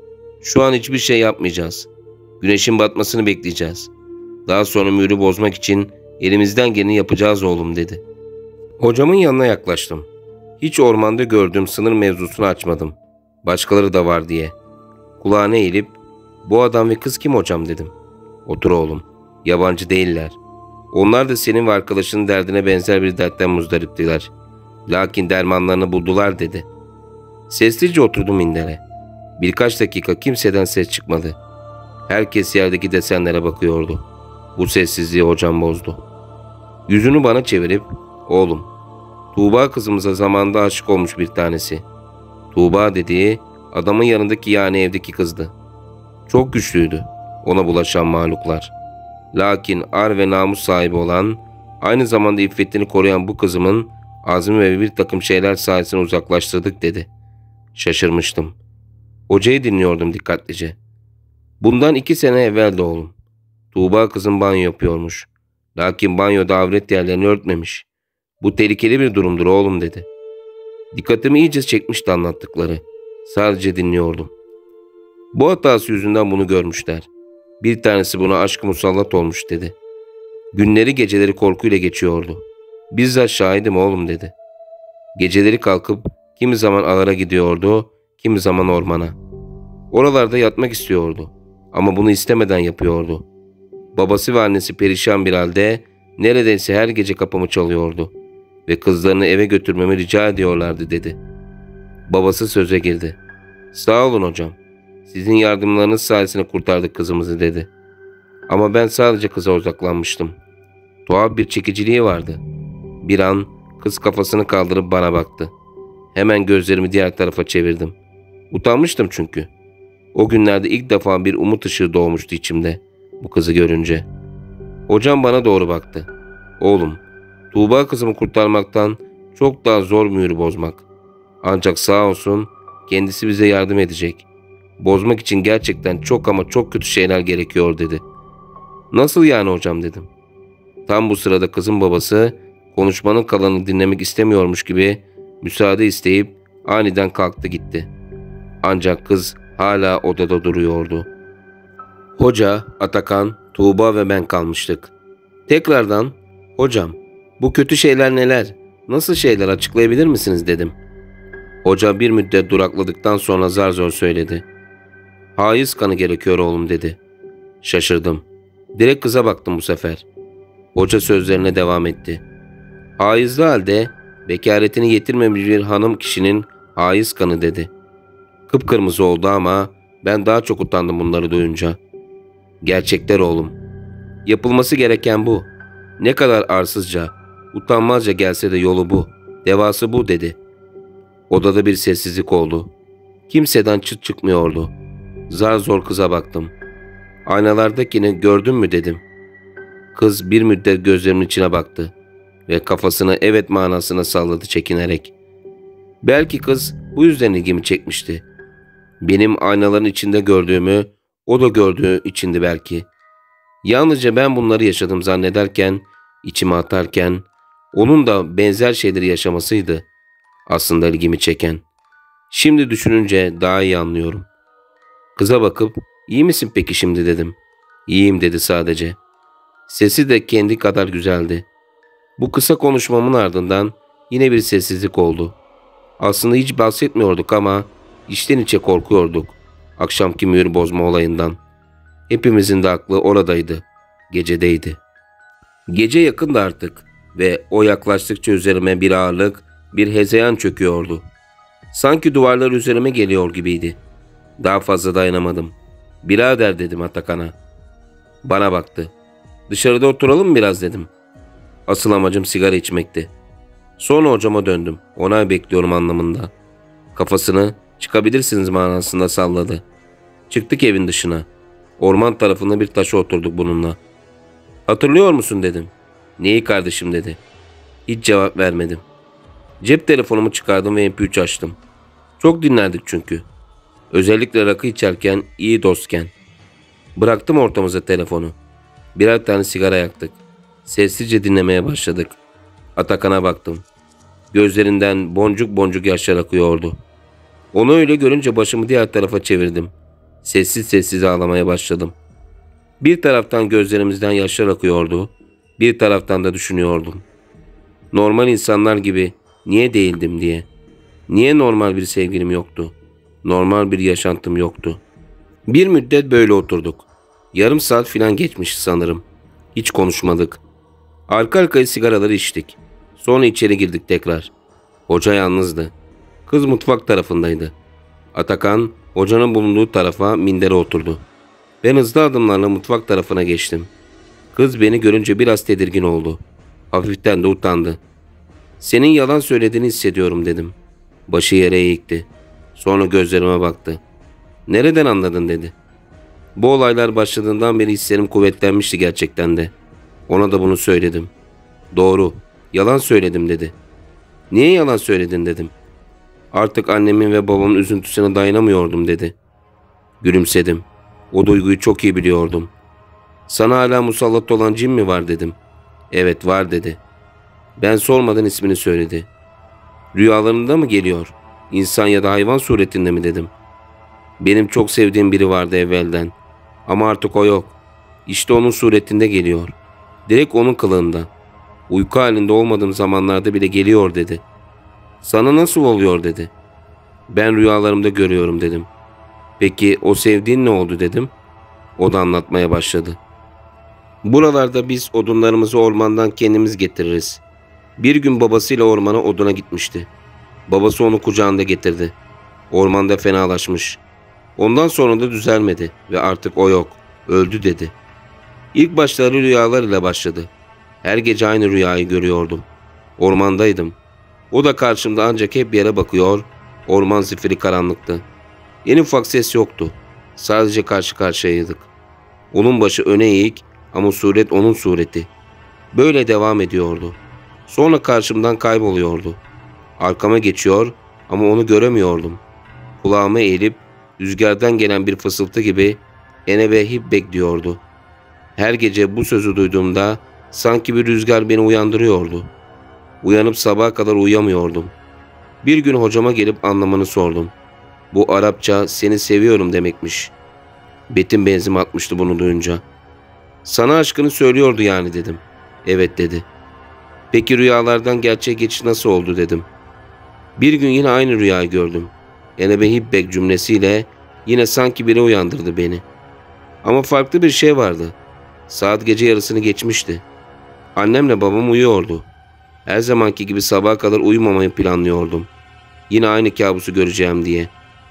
[SPEAKER 1] Şu an hiçbir şey yapmayacağız. Güneşin batmasını bekleyeceğiz. Daha sonra mührü bozmak için elimizden geleni yapacağız oğlum dedi. Hocamın yanına yaklaştım. Hiç ormanda gördüğüm sınır mevzusunu açmadım. Başkaları da var diye. Kulağına eğilip bu adam ve kız kim hocam dedim. Otur oğlum. Yabancı değiller. Onlar da senin ve arkadaşının derdine benzer bir dertten muzdariptiler. Lakin dermanlarını buldular dedi. Sessizce oturdum mindere. Birkaç dakika kimseden ses çıkmadı. Herkes yerdeki desenlere bakıyordu. Bu sessizliği hocam bozdu. Yüzünü bana çevirip oğlum, Tuğba kızımıza zamanında aşık olmuş bir tanesi. Tuğba dediği adamın yanındaki yani evdeki kızdı. Çok güçlüydü ona bulaşan mahluklar. Lakin ar ve namus sahibi olan, aynı zamanda iffetini koruyan bu kızımın azmi ve bir takım şeyler sayesinde uzaklaştırdık dedi. Şaşırmıştım. Hocayı dinliyordum dikkatlice. Bundan iki sene evveldi oğlum. Tuğba kızın banyo yapıyormuş. Lakin banyoda avret yerlerini örtmemiş. Bu tehlikeli bir durumdur oğlum dedi. Dikkatimi iyice çekmişti anlattıkları. Sadece dinliyordum. Bu hatası yüzünden bunu görmüşler. Bir tanesi buna aşk musallat olmuş dedi. Günleri geceleri korkuyla geçiyordu. Bizzat şahidim oğlum dedi. Geceleri kalkıp kimi zaman ağara gidiyordu, kimi zaman ormana. Oralarda yatmak istiyordu. Ama bunu istemeden yapıyordu. Babası ve annesi perişan bir halde neredeyse her gece kapımı çalıyordu. Ve kızlarını eve götürmemi rica ediyorlardı dedi. Babası söze girdi. Sağ olun hocam. Sizin yardımlarınız sayesinde kurtardık kızımızı dedi. Ama ben sadece kıza odaklanmıştım. Tuhaf bir çekiciliği vardı. Bir an kız kafasını kaldırıp bana baktı. Hemen gözlerimi diğer tarafa çevirdim. Utanmıştım çünkü. O günlerde ilk defa bir umut ışığı doğmuştu içimde bu kızı görünce. Hocam bana doğru baktı. Oğlum, Tuğba kızımı kurtarmaktan çok daha zor mühürü bozmak. Ancak sağ olsun kendisi bize yardım edecek. Bozmak için gerçekten çok ama çok kötü şeyler gerekiyor dedi. Nasıl yani hocam dedim. Tam bu sırada kızın babası konuşmanın kalanını dinlemek istemiyormuş gibi müsaade isteyip aniden kalktı gitti. Ancak kız hala odada duruyordu. Hoca, Atakan, Tuğba ve ben kalmıştık. Tekrardan, hocam bu kötü şeyler neler, nasıl şeyler açıklayabilir misiniz dedim. Hoca bir müddet durakladıktan sonra zar zor söyledi. Haiz kanı gerekiyor oğlum dedi. Şaşırdım. Direkt kıza baktım bu sefer. Hoca sözlerine devam etti. Haizli halde bekaretini yetirmemiş bir hanım kişinin haiz kanı dedi. Kıpkırmızı oldu ama ben daha çok utandım bunları duyunca. Gerçekler oğlum. Yapılması gereken bu. Ne kadar arsızca, utanmazca gelse de yolu bu. Devası bu dedi. Odada bir sessizlik oldu. Kimseden çıt çıkmıyordu. Zar zor kıza baktım. Aynalardakini gördün mü dedim. Kız bir müddet gözlerimin içine baktı ve kafasını evet manasına salladı çekinerek. Belki kız bu yüzden ilgimi çekmişti. Benim aynaların içinde gördüğümü o da gördüğü içindi belki. Yalnızca ben bunları yaşadım zannederken, içime atarken, onun da benzer şeyleri yaşamasıydı aslında ilgimi çeken. Şimdi düşününce daha iyi anlıyorum. Kıza bakıp, iyi misin peki şimdi dedim. İyiyim dedi sadece. Sesi de kendi kadar güzeldi. Bu kısa konuşmamın ardından yine bir sessizlik oldu. Aslında hiç bahsetmiyorduk ama içten içe korkuyorduk. Akşamki mühür bozma olayından. Hepimizin de aklı oradaydı. Gecedeydi. Gece yakındı artık ve o yaklaştıkça üzerime bir ağırlık, bir hezeyan çöküyordu. Sanki duvarlar üzerime geliyor gibiydi. Daha fazla dayanamadım. Birader dedim Atakan'a. Bana baktı. Dışarıda oturalım mı biraz dedim. Asıl amacım sigara içmekti. Sonra hocama döndüm. Onay bekliyorum anlamında. Kafasını çıkabilirsiniz manasında salladı. Çıktık evin dışına. Orman tarafında bir taşa oturduk bununla. Hatırlıyor musun dedim. Neyi kardeşim dedi. Hiç cevap vermedim. Cep telefonumu çıkardım ve M P üç açtım. Çok dinlerdik çünkü. Özellikle rakı içerken, iyi dostken. Bıraktım ortamıza telefonu. Birer tane sigara yaktık. Sessizce dinlemeye başladık. Atakan'a baktım. Gözlerinden boncuk boncuk yaşlar akıyordu. Onu öyle görünce başımı diğer tarafa çevirdim. Sessiz sessiz ağlamaya başladım. Bir taraftan gözlerimizden yaşlar akıyordu. Bir taraftan da düşünüyordum. Normal insanlar gibi niye değildim diye. Niye normal bir sevgilim yoktu? Normal bir yaşantım yoktu. Bir müddet böyle oturduk. Yarım saat filan geçmiş sanırım. Hiç konuşmadık. Arka arkaya sigaraları içtik. Sonra içeri girdik tekrar. Hoca yalnızdı. Kız mutfak tarafındaydı. Atakan hocanın bulunduğu tarafa mindere oturdu. Ben hızlı adımlarla mutfak tarafına geçtim. Kız beni görünce biraz tedirgin oldu. Hafiften de utandı. Senin yalan söylediğini hissediyorum dedim. Başı yere eğikti. Sonra gözlerime baktı. Nereden anladın dedi. Bu olaylar başladığından beri hislerim kuvvetlenmişti gerçekten de. Ona da bunu söyledim. Doğru, yalan söyledim dedi. Niye yalan söyledin dedim. Artık annemin ve babamın üzüntüsüne dayanamıyordum dedi. Gülümsedim. O duyguyu çok iyi biliyordum. Sana hala musallat olan cin mi var dedim. Evet var dedi. Ben sormadan ismini söyledi. Rüyalarında mı geliyor? İnsan ya da hayvan suretinde mi dedim. Benim çok sevdiğim biri vardı evvelden. Ama artık o yok. İşte onun suretinde geliyor. Direkt onun kılığında. Uyku halinde olmadığım zamanlarda bile geliyor dedi. Sana nasıl oluyor dedi. Ben rüyalarımda görüyorum dedim. Peki o sevdiğin ne oldu dedim. O da anlatmaya başladı. Buralarda biz odunlarımızı ormandan kendimiz getiririz. Bir gün babasıyla ormana oduna gitmişti. Babası onu kucağında getirdi. Ormanda fenalaşmış. Ondan sonra da düzelmedi ve artık o yok. Öldü dedi. İlk başları rüyalar ile başladı. Her gece aynı rüyayı görüyordum. Ormandaydım. O da karşımda ancak hep yere bakıyor. Orman zifiri karanlıktı. En ufak ses yoktu. Sadece karşı karşıyaydık. Onun başı öne eğik ama suret onun sureti. Böyle devam ediyordu. Sonra karşımdan kayboluyordu. Arkama geçiyor ama onu göremiyordum. Kulağıma eğilip rüzgardan gelen bir fısıltı gibi ene ve hip bekliyordu. Her gece bu sözü duyduğumda sanki bir rüzgar beni uyandırıyordu. Uyanıp sabaha kadar uyuyamıyordum. Bir gün hocama gelip anlamını sordum. Bu Arapça seni seviyorum demekmiş. Betim benzin atmıştı bunu duyunca. Sana aşkını söylüyordu yani dedim. Evet dedi. Peki rüyalardan gerçeğe geçiş nasıl oldu dedim. Bir gün yine aynı rüyayı gördüm. Enebe hibbek cümlesiyle yine sanki biri uyandırdı beni. Ama farklı bir şey vardı. Saat gece yarısını geçmişti. Annemle babam uyuyordu. Her zamanki gibi sabaha kadar uyumamayı planlıyordum. Yine aynı kabusu göreceğim diye.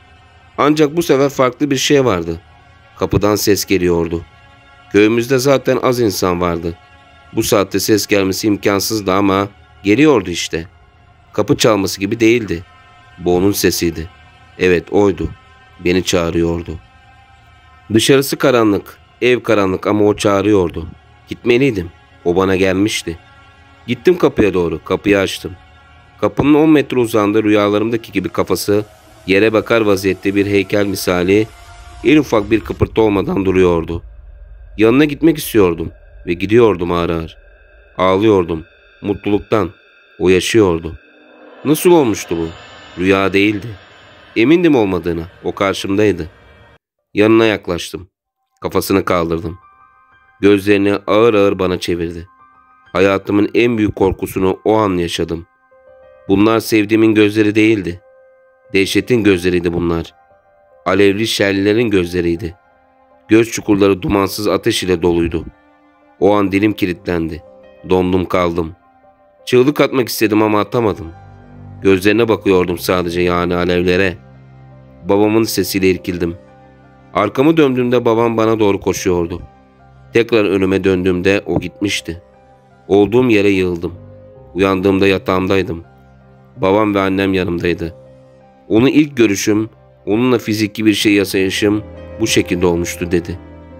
[SPEAKER 1] Ancak bu sefer farklı bir şey vardı. Kapıdan ses geliyordu. Köyümüzde zaten az insan vardı. Bu saatte ses gelmesi imkansızdı ama geliyordu işte. Kapı çalması gibi değildi. Bu onun sesiydi. Evet, oydu. Beni çağırıyordu. Dışarısı karanlık, ev karanlık ama o çağırıyordu. Gitmeliydim. O bana gelmişti. Gittim kapıya doğru, kapıyı açtım. Kapının on metre uzağında rüyalarımdaki gibi kafası yere bakar vaziyette bir heykel misali en ufak bir kıpırtı olmadan duruyordu. Yanına gitmek istiyordum ve gidiyordum ağır ağır. Ağlıyordum mutluluktan. O yaşıyordu. Nasıl olmuştu bu? Rüya değildi. Emindim olmadığına. O karşımdaydı. Yanına yaklaştım. Kafasını kaldırdım. Gözlerini ağır ağır bana çevirdi. Hayatımın en büyük korkusunu o an yaşadım. Bunlar sevdiğimin gözleri değildi. Dehşetin gözleriydi bunlar. Alevli şerlilerin gözleriydi. Göz çukurları dumansız ateş ile doluydu. O an dilim kilitlendi. Dondum kaldım. Çığlık atmak istedim ama atamadım. Gözlerine bakıyordum sadece, yani alevlere. Babamın sesiyle irkildim. Arkamı döndüğümde babam bana doğru koşuyordu. Tekrar önüme döndüğümde o gitmişti. Olduğum yere yığıldım. Uyandığımda yatağımdaydım. Babam ve annem yanımdaydı. Onu ilk görüşüm, onunla fiziki bir şey yaşayışım bu şekilde olmuştu dedi.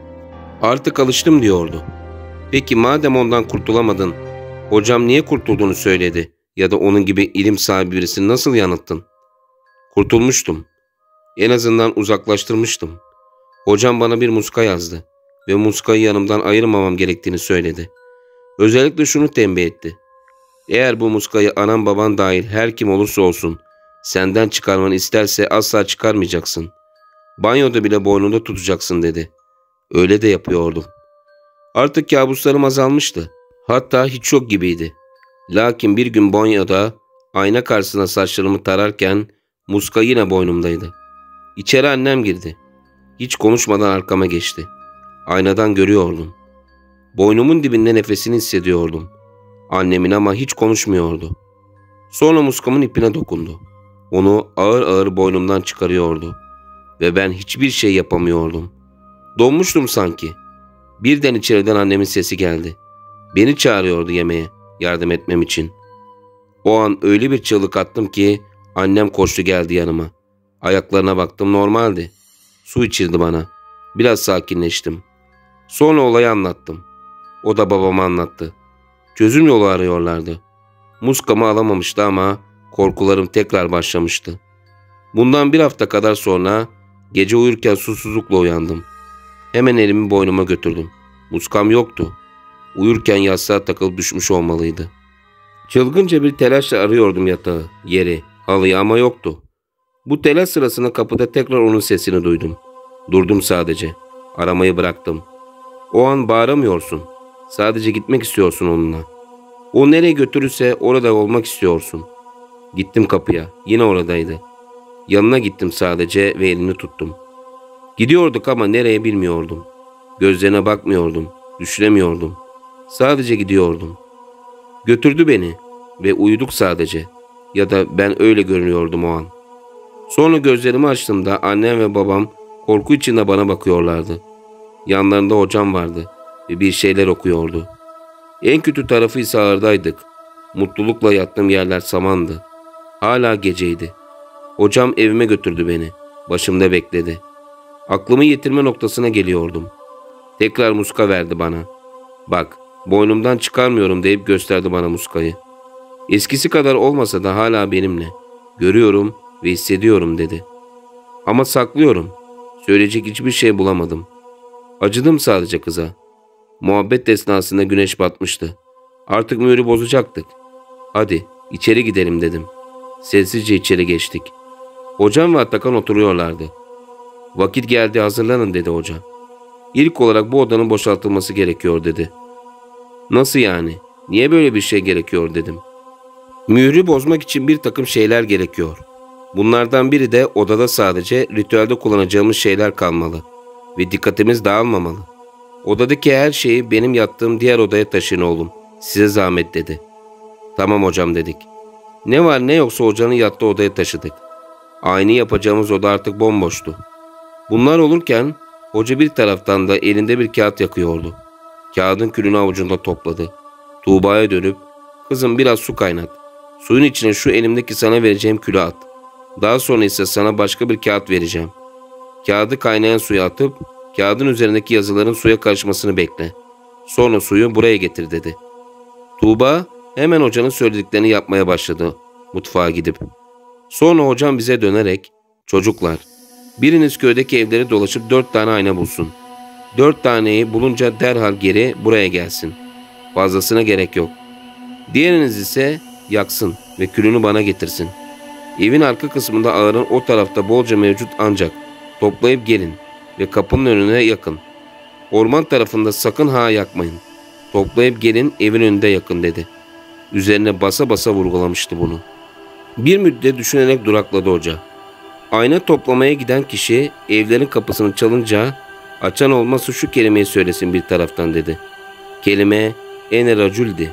[SPEAKER 1] Artık alıştım diyordu. Peki madem ondan kurtulamadın, hocam niye kurtulduğunu söyledi ya da onun gibi ilim sahibi birisini nasıl yanılttın? Kurtulmuştum. En azından uzaklaştırmıştım. Hocam bana bir muska yazdı ve muskayı yanımdan ayırmamam gerektiğini söyledi. Özellikle şunu tembih etti. Eğer bu muskayı anan baban dahil her kim olursa olsun senden çıkarmanı isterse asla çıkarmayacaksın. Banyoda bile boynunda tutacaksın dedi. Öyle de yapıyordum. Artık kabuslarım azalmıştı. Hatta hiç yok gibiydi. Lakin bir gün banyoda ayna karşısına saçlarımı tararken muska yine boynumdaydı. İçeri annem girdi. Hiç konuşmadan arkama geçti. Aynadan görüyordum. Boynumun dibinde nefesini hissediyordum. Annemin ama hiç konuşmuyordu. Sonra muskamın ipine dokundu. Onu ağır ağır boynumdan çıkarıyordu. Ve ben hiçbir şey yapamıyordum. Donmuştum sanki. Birden içeriden annemin sesi geldi. Beni çağırıyordu yemeğe, yardım etmem için. O an öyle bir çığlık attım ki annem koştu geldi yanıma. Ayaklarına baktım, normaldi. Su içirdi bana. Biraz sakinleştim. Sonra olayı anlattım. O da babama anlattı. Çözüm yolu arıyorlardı. Muskamı alamamıştı ama korkularım tekrar başlamıştı. Bundan bir hafta kadar sonra gece uyurken susuzlukla uyandım. Hemen elimi boynuma götürdüm. Muskam yoktu. Uyurken yastığa takılıp düşmüş olmalıydı. Çılgınca bir telaşla arıyordum yatağı, yeri, halıyı ama yoktu. Bu telaş sırasında kapıda tekrar onun sesini duydum. Durdum sadece. Aramayı bıraktım. O an bağıramıyorsun. Sadece gitmek istiyorsun onunla. O nereye götürürse orada olmak istiyorsun. Gittim kapıya. Yine oradaydı. Yanına gittim sadece ve elini tuttum. Gidiyorduk ama nereye bilmiyordum. Gözlerine bakmıyordum. Düşünemiyordum. Sadece gidiyordum. Götürdü beni ve uyuduk sadece. Ya da ben öyle görünüyordum o an. Sonra gözlerimi açtığımda annem ve babam korku içinde bana bakıyorlardı. Yanlarında hocam vardı ve bir şeyler okuyordu. En kötü tarafı ise ağırdaydık. Mutlulukla yattığım yerler samandı. Hala geceydi. Hocam evime götürdü beni. Başımda bekledi. Aklımı yitirme noktasına geliyordum. Tekrar muska verdi bana. Bak, boynumdan çıkarmıyorum deyip gösterdi bana muskayı. Eskisi kadar olmasa da hala benimle. Görüyorum ve hissediyorum dedi. Ama saklıyorum. Söyleyecek hiçbir şey bulamadım. Acıdım sadece kıza. Muhabbet esnasında güneş batmıştı. Artık mühürü bozacaktık. Hadi içeri gidelim dedim. Sessizce içeri geçtik. Hocam ve Atakan oturuyorlardı. Vakit geldi, hazırlanın dedi hoca. İlk olarak bu odanın boşaltılması gerekiyor dedi. Nasıl yani? Niye böyle bir şey gerekiyor dedim. Mührü bozmak için bir takım şeyler gerekiyor. Bunlardan biri de odada sadece ritüelde kullanacağımız şeyler kalmalı. ve dikkatimiz dağılmamalı. Odadaki her şeyi benim yattığım diğer odaya taşıyın oğlum. Size zahmet dedi. Tamam hocam dedik. Ne var ne yoksa hocanın yattığı odaya taşıdık. Ayini yapacağımız oda artık bomboştu. Bunlar olurken hoca bir taraftan da elinde bir kağıt yakıyordu. Kağıdın külünü avucunda topladı. Tuğba'ya dönüp kızım biraz su kaynat. Suyun içine şu elimdeki sana vereceğim külü at. Daha sonra ise sana başka bir kağıt vereceğim. Kağıdı kaynayan suya atıp kağıdın üzerindeki yazıların suya karışmasını bekle. Sonra suyu buraya getir dedi. Tuğba hemen hocanın söylediklerini yapmaya başladı mutfağa gidip. Sonra hocam bize dönerek çocuklar biriniz köydeki evleri dolaşıp dört tane ayna bulsun. Dört taneyi bulunca derhal geri buraya gelsin. Fazlasına gerek yok. Diğeriniz ise yaksın ve külünü bana getirsin. Evin arka kısmında ağırın o tarafta bolca mevcut ancak toplayıp gelin ve kapının önüne yakın. Orman tarafında sakın ha yakmayın. Toplayıp gelin evin önünde yakın dedi. Üzerine basa basa vurgulamıştı bunu. Bir müddet düşünerek durakladı hoca. Ayna toplamaya giden kişi evlerin kapısını çalınca açan olmazsa şu kelimeyi söylesin bir taraftan dedi. Kelime ene racüldi.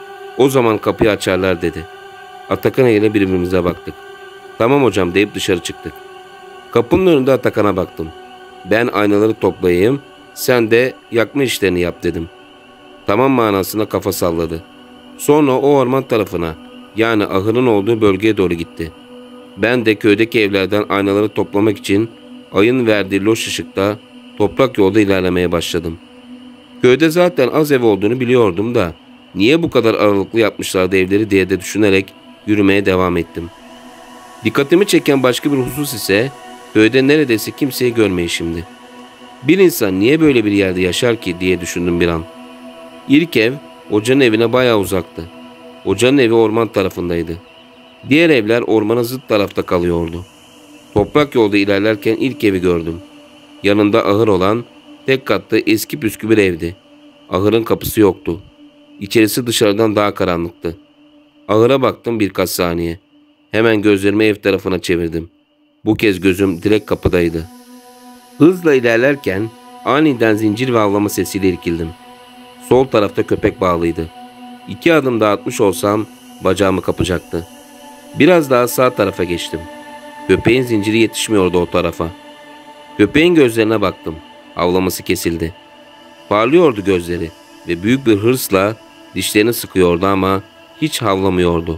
[SPEAKER 1] O zaman kapıyı açarlar dedi. Atakan ile birbirimize baktık. Tamam hocam deyip dışarı çıktık. Kapının önünde Atakan'a baktım. Ben aynaları toplayayım, sen de yakma işlerini yap dedim. Tamam manasına kafa salladı. Sonra o orman tarafına, yani ahırın olduğu bölgeye doğru gitti. Ben de köydeki evlerden aynaları toplamak için ayın verdiği loş ışıkta toprak yolda ilerlemeye başladım. Köyde zaten az ev olduğunu biliyordum da niye bu kadar aralıklı yapmışlardı evleri diye de düşünerek yürümeye devam ettim. Dikkatimi çeken başka bir husus ise köyde neredeyse kimseyi görmeyişimdi. Bir insan niye böyle bir yerde yaşar ki diye düşündüm bir an. İlk ev hocanın evine bayağı uzaktı. Hocanın evi orman tarafındaydı. Diğer evler ormana zıt tarafta kalıyordu. Toprak yolda ilerlerken ilk evi gördüm. Yanında ahır olan tek katlı eski püskü bir evdi. Ahırın kapısı yoktu. İçerisi dışarıdan daha karanlıktı. Ahıra baktım birkaç saniye. Hemen gözlerimi ev tarafına çevirdim. Bu kez gözüm direkt kapıdaydı. Hızla ilerlerken aniden zincir ve avlama sesiyle irkildim. Sol tarafta köpek bağlıydı. İki adım daha atmış olsam bacağımı kapacaktı. Biraz daha sağ tarafa geçtim. Köpeğin zinciri yetişmiyordu o tarafa. Köpeğin gözlerine baktım. Avlaması kesildi. Parlıyordu gözleri ve büyük bir hırsla dişlerini sıkıyordu ama hiç havlamıyordu.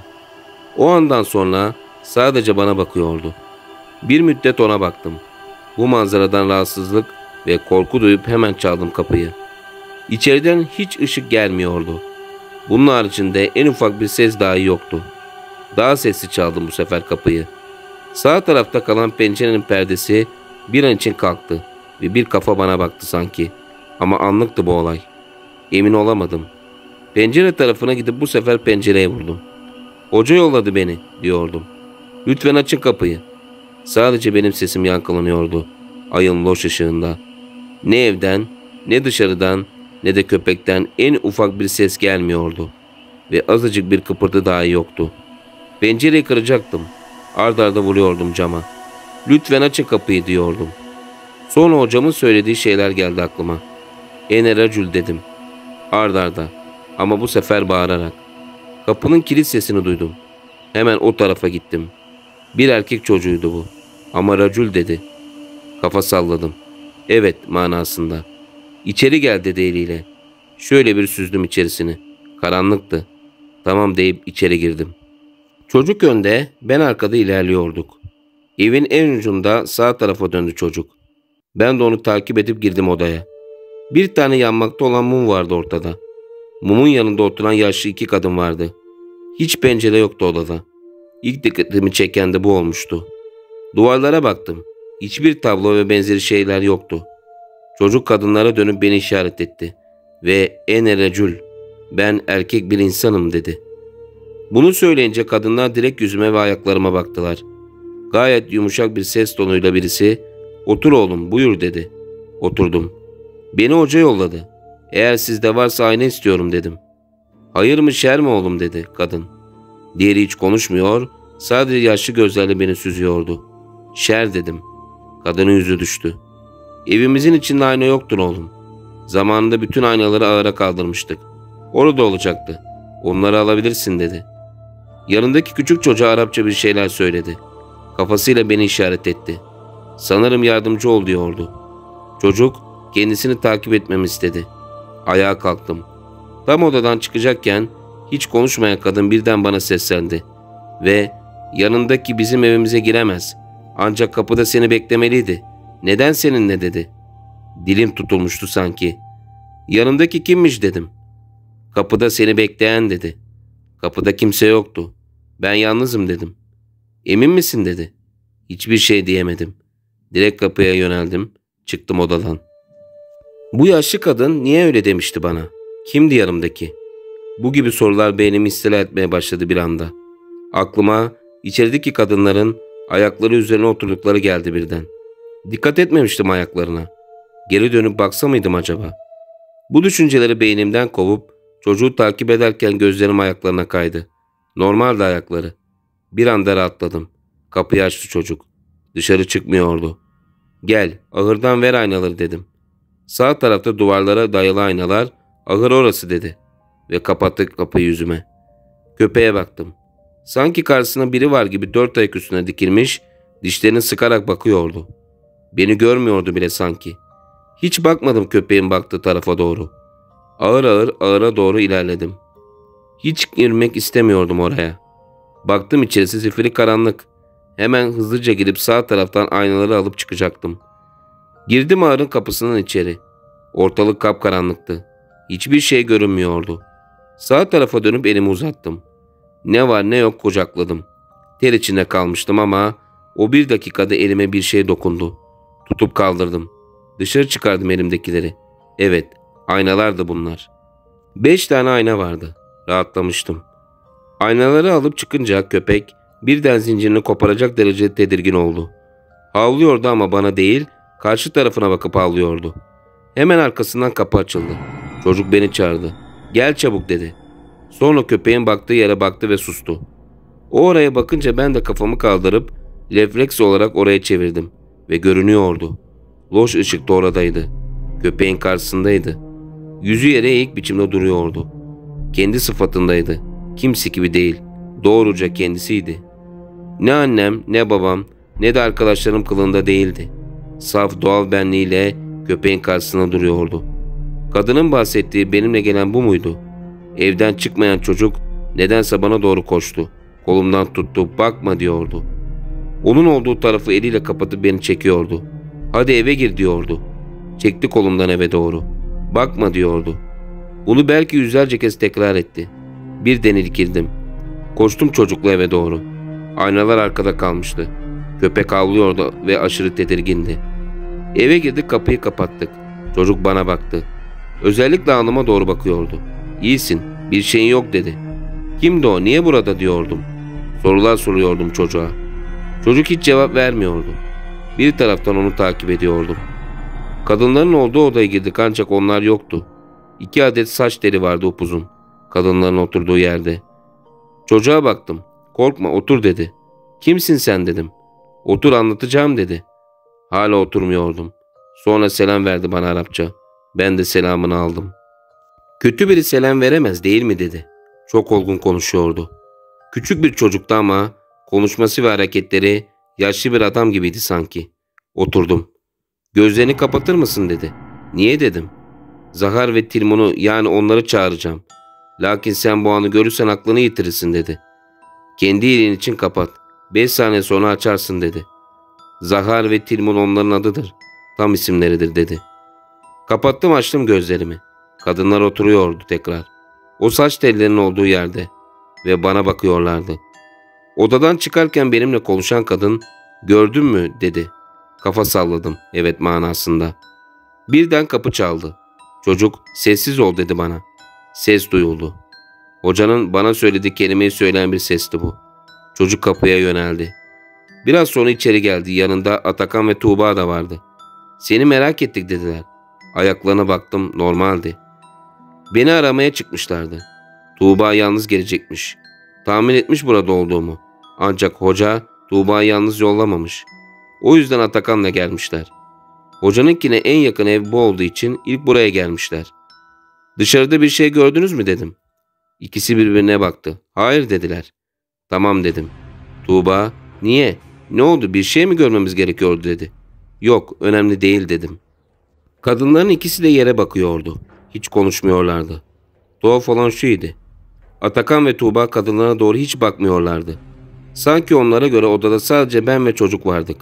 [SPEAKER 1] O andan sonra sadece bana bakıyordu. Bir müddet ona baktım. Bu manzaradan rahatsızlık ve korku duyup hemen çaldım kapıyı. İçeriden hiç ışık gelmiyordu. Bunun haricinde en ufak bir ses dahi yoktu. Daha sessiz çaldım bu sefer kapıyı. Sağ tarafta kalan pencerenin perdesi bir an için kalktı ve bir kafa bana baktı sanki. Ama anlıktı bu olay. Emin olamadım. Pencere tarafına gidip bu sefer pencereye vurdum. Hoca yolladı beni diyordum. Lütfen açın kapıyı. Sadece benim sesim yankılanıyordu ayın loş ışığında. Ne evden, ne dışarıdan, ne de köpekten en ufak bir ses gelmiyordu. Ve azıcık bir kıpırtı dahi yoktu. Pencereyi kıracaktım. Ard arda vuruyordum cama. Lütfen açın kapıyı diyordum. Sonra hocamın söylediği şeyler geldi aklıma. Ene racül dedim. Ard arda ama bu sefer bağırarak. Kapının kilit sesini duydum. Hemen o tarafa gittim. Bir erkek çocuğuydu bu. Ama racül dedi. Kafa salladım. Evet manasında. İçeri gel dedi eliyle. Şöyle bir süzdüm içerisini. Karanlıktı. Tamam deyip içeri girdim. Çocuk önde, ben arkada ilerliyorduk. Evin en ucunda sağ tarafa döndü çocuk. Ben de onu takip edip girdim odaya. Bir tane yanmakta olan mum vardı ortada. Mumun yanında oturan yaşlı iki kadın vardı. Hiç pencere yoktu odada. İlk dikkatimi çeken de bu olmuştu. Duvarlara baktım. Hiçbir tablo ve benzeri şeyler yoktu. Çocuk kadınlara dönüp beni işaret etti. Ve ene recül, ben erkek bir insanım dedi. Bunu söyleyince kadınlar direkt yüzüme ve ayaklarıma baktılar. Gayet yumuşak bir ses tonuyla birisi, otur oğlum buyur dedi. Oturdum. Beni hoca yolladı. Eğer sizde varsa ayna istiyorum dedim. Hayır mı şer mi oğlum dedi kadın. Diğeri hiç konuşmuyor, sadece yaşlı gözlerle beni süzüyordu. Şer dedim. Kadının yüzü düştü. Evimizin içinde ayna yoktur oğlum. Zamanında bütün aynaları ağıra kaldırmıştık. Orada olacaktı. Onları alabilirsin dedi. Yanındaki küçük çocuğa Arapça bir şeyler söyledi. Kafasıyla beni işaret etti. Sanırım yardımcı ol diyordu. Çocuk kendisini takip etmemi istedi. Ayağa kalktım. Tam odadan çıkacakken hiç konuşmayan kadın birden bana seslendi. Ve yanındaki bizim evimize giremez. Ancak kapıda seni beklemeliydi. Neden seninle dedi. Dilim tutulmuştu sanki. Yanındaki kimmiş dedim. Kapıda seni bekleyen dedi. Kapıda kimse yoktu. Ben yalnızım dedim. Emin misin dedi. Hiçbir şey diyemedim. Direkt kapıya yöneldim. Çıktım odadan. Bu yaşlı kadın niye öyle demişti bana? Kimdi yanımdaki? Bu gibi sorular beynimi istila etmeye başladı bir anda. Aklıma içerideki kadınların ayakları üzerine oturdukları geldi birden. Dikkat etmemiştim ayaklarına. Geri dönüp baksa mıydım acaba? Bu düşünceleri beynimden kovup çocuğu takip ederken gözlerim ayaklarına kaydı. Normaldi ayakları. Bir anda rahatladım. Kapıyı açtı çocuk. Dışarı çıkmıyordu. Gel, ahırdan ver aynaları dedim. Sağ tarafta duvarlara dayalı aynalar, ahır orası dedi. Ve kapattı kapıyı yüzüme. Köpeğe baktım. Sanki karşısına biri var gibi dört ayak üstüne dikilmiş, dişlerini sıkarak bakıyordu. Beni görmüyordu bile sanki. Hiç bakmadım köpeğin baktığı tarafa doğru. Ağır ağır ağıra doğru ilerledim. Hiç girmek istemiyordum oraya. Baktım içerisi zifiri karanlık. Hemen hızlıca gidip sağ taraftan aynaları alıp çıkacaktım. Girdim ağırın kapısından içeri. Ortalık kapkaranlıktı. Hiçbir şey görünmüyordu. Sağ tarafa dönüp elimi uzattım. Ne var ne yok kucakladım. Ter içinde kalmıştım ama o bir dakikada elime bir şey dokundu. Tutup kaldırdım. Dışarı çıkardım elimdekileri. Evet, aynalardı bunlar. Beş tane ayna vardı. Rahatlamıştım. Aynaları alıp çıkınca köpek birden zincirini koparacak derecede tedirgin oldu. Havlıyordu ama bana değil, karşı tarafına bakıp havlıyordu. Hemen arkasından kapı açıldı. Çocuk beni çağırdı. Gel çabuk dedi. Sonra köpeğin baktığı yere baktı ve sustu. O oraya bakınca ben de kafamı kaldırıp refleks olarak oraya çevirdim. Ve görünüyordu. Loş ışık da oradaydı. Köpeğin karşısındaydı. Yüzü yere eğik biçimde duruyordu. Kendi sıfatındaydı. Kimse gibi değil. Doğruca kendisiydi. Ne annem, ne babam, ne de arkadaşlarım kılığında değildi. Saf doğal benliğiyle köpeğin karşısında duruyordu. Kadının bahsettiği benimle gelen bu muydu? Evden çıkmayan çocuk nedense bana doğru koştu. Kolumdan tuttu, bakma diyordu. Onun olduğu tarafı eliyle kapatıp beni çekiyordu. Hadi eve gir diyordu. Çekti kolumdan eve doğru. Bakma diyordu. Bunu belki yüzlerce kez tekrar etti. Birden irkildim. Koştum çocukla eve doğru. Aynalar arkada kalmıştı. Köpek havlıyordu ve aşırı tedirgindi. Eve girdik, kapıyı kapattık. Çocuk bana baktı. Özellikle alnıma doğru bakıyordu. İyisin, bir şeyin yok dedi. Kimdi o, niye burada diyordum. Sorular soruyordum çocuğa. Çocuk hiç cevap vermiyordu. Bir taraftan onu takip ediyordum. Kadınların olduğu odaya girdik ancak onlar yoktu. İki adet saç teli vardı upuzun. Kadınların oturduğu yerde. Çocuğa baktım. Korkma, otur dedi. Kimsin sen dedim. Otur, anlatacağım dedi. Hala oturmuyordum. Sonra selam verdi bana Arapça. Ben de selamını aldım. Kötü biri selam veremez değil mi dedi. Çok olgun konuşuyordu. Küçük bir çocuktu ama konuşması ve hareketleri yaşlı bir adam gibiydi sanki. Oturdum. Gözlerini kapatır mısın dedi. Niye dedim. Zahar ve Tilmon'u, yani onları çağıracağım. Lakin sen bu anı görürsen aklını yitirirsin dedi. Kendi iyiliğin için kapat. Beş saniye sonra açarsın dedi. Zahar ve Tilmon onların adıdır. Tam isimleridir dedi. Kapattım, açtım gözlerimi. Kadınlar oturuyordu tekrar. O saç tellerinin olduğu yerde. Ve bana bakıyorlardı. Odadan çıkarken benimle konuşan kadın gördün mü dedi. Kafa salladım, evet manasında. Birden kapı çaldı. Çocuk sessiz ol dedi bana. Ses duyuldu. Hocanın bana söylediği kelimeyi söyleyen bir sesti bu. Çocuk kapıya yöneldi. Biraz sonra içeri geldi. Yanında Atakan ve Tuğba da vardı. Seni merak ettik dediler. Ayaklarına baktım, normaldi. Beni aramaya çıkmışlardı. Tuğba yalnız gelecekmiş. Tahmin etmiş burada olduğumu. Ancak hoca Tuğba'yı yalnız yollamamış. O yüzden Atakan'la gelmişler. Hocanınkine en yakın ev bu olduğu için ilk buraya gelmişler. Dışarıda bir şey gördünüz mü dedim. İkisi birbirine baktı. Hayır dediler. Tamam dedim. Tuğba, niye? Ne oldu, bir şey mi görmemiz gerekiyordu dedi. Yok, önemli değil dedim. Kadınların ikisi de yere bakıyordu. Hiç konuşmuyorlardı. Tuhaf olan şuydu. Atakan ve Tuğba kadınlara doğru hiç bakmıyorlardı. Sanki onlara göre odada sadece ben ve çocuk vardık.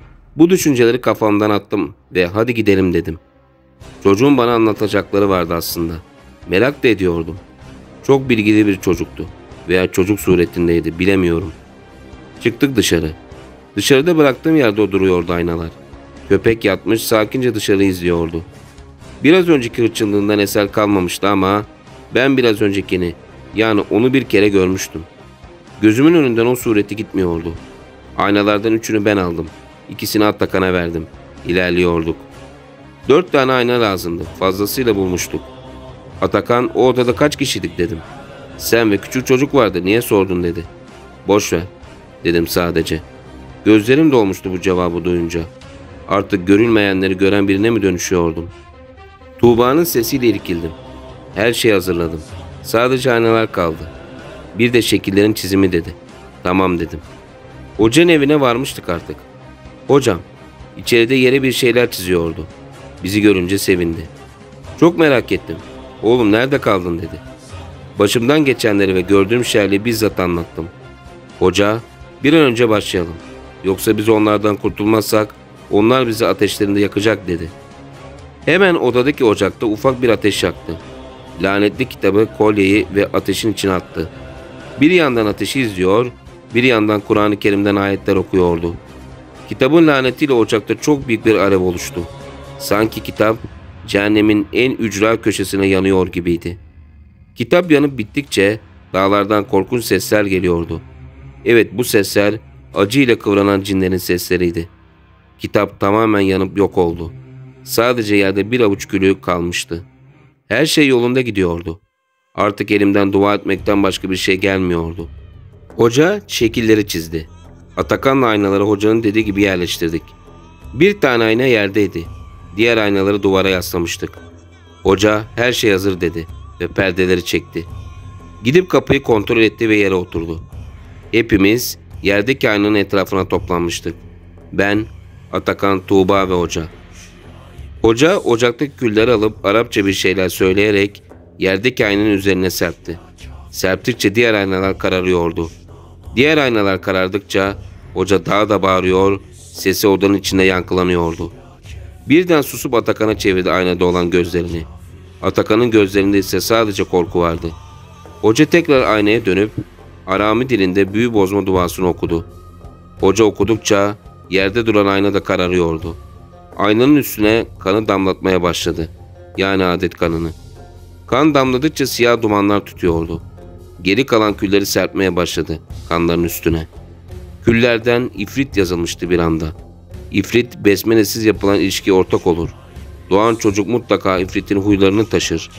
[SPEAKER 1] Bu düşünceleri kafamdan attım ve hadi gidelim dedim. Çocuğun bana anlatacakları vardı aslında. Merak da ediyordum. Çok bilgili bir çocuktu veya çocuk suretindeydi, bilemiyorum. Çıktık dışarı. Dışarıda bıraktığım yerde o duruyordu aynalar. Köpek yatmış sakince dışarı izliyordu. Biraz önceki hırçınlığından eser kalmamıştı ama ben biraz öncekini, yani onu bir kere görmüştüm. Gözümün önünden o sureti gitmiyordu. Aynalardan üçünü ben aldım. İkisini Atakan'a verdim. İlerliyorduk. Dört tane ayna lazımdı. Fazlasıyla bulmuştuk. Atakan, o odada kaç kişiydik dedim. Sen ve küçük çocuk vardı, niye sordun dedi. Boş ver dedim sadece. Gözlerim dolmuştu bu cevabı duyunca. Artık görülmeyenleri gören birine mi dönüşüyordum? Tuğba'nın sesiyle irkildim. Her şeyi hazırladım. Sadece aynalar kaldı. Bir de şekillerin çizimi dedi. Tamam dedim. Hocanın evine varmıştık artık. Hocam, içeride yere bir şeyler çiziyordu. Bizi görünce sevindi. Çok merak ettim. Oğlum nerede kaldın dedi. Başımdan geçenleri ve gördüğüm şeyleri bizzat anlattım. Hoca, bir an önce başlayalım. Yoksa biz onlardan kurtulmazsak onlar bizi ateşlerinde yakacak dedi. Hemen odadaki ocakta ufak bir ateş yaktı. Lanetli kitabı, kolyeyi ve ateşin içine attı. Bir yandan ateşi izliyor, bir yandan Kur'an-ı Kerim'den ayetler okuyordu. Kitabın lanetiyle ocakta çok büyük bir alev oluştu. Sanki kitap cehennemin en ücra köşesine yanıyor gibiydi. Kitap yanıp bittikçe dağlardan korkunç sesler geliyordu. Evet, bu sesler acıyla kıvranan cinlerin sesleriydi. Kitap tamamen yanıp yok oldu. Sadece yerde bir avuç külü kalmıştı. Her şey yolunda gidiyordu. Artık elimden dua etmekten başka bir şey gelmiyordu. Hoca şekilleri çizdi. Atakan'la aynaları hocanın dediği gibi yerleştirdik. Bir tane ayna yerdeydi. Diğer aynaları duvara yaslamıştık. Hoca her şey hazır dedi ve perdeleri çekti. Gidip kapıyı kontrol etti ve yere oturdu. Hepimiz yerdeki aynanın etrafına toplanmıştık. Ben, Atakan, Tuğba ve hoca. Hoca ocaktaki külleri alıp Arapça bir şeyler söyleyerek yerdeki aynanın üzerine serpti. Serptikçe diğer aynalar kararıyordu. Diğer aynalar karardıkça hoca daha da bağırıyor, sesi odanın içinde yankılanıyordu. Birden susup Atakan'a çevirdi aynada olan gözlerini. Atakan'ın gözlerinde ise sadece korku vardı. Hoca tekrar aynaya dönüp Arami dilinde büyü bozma duasını okudu. Hoca okudukça yerde duran ayna da kararıyordu. Aynanın üstüne kanı damlatmaya başladı. Yani adet kanını. Kan damladıkça siyah dumanlar tutuyordu. Geri kalan külleri serpmeye başladı kanların üstüne. Küllerden ifrit yazılmıştı bir anda. İfrit besmelesiz yapılan ilişkiye ortak olur. Doğan çocuk mutlaka ifritin huylarını taşır.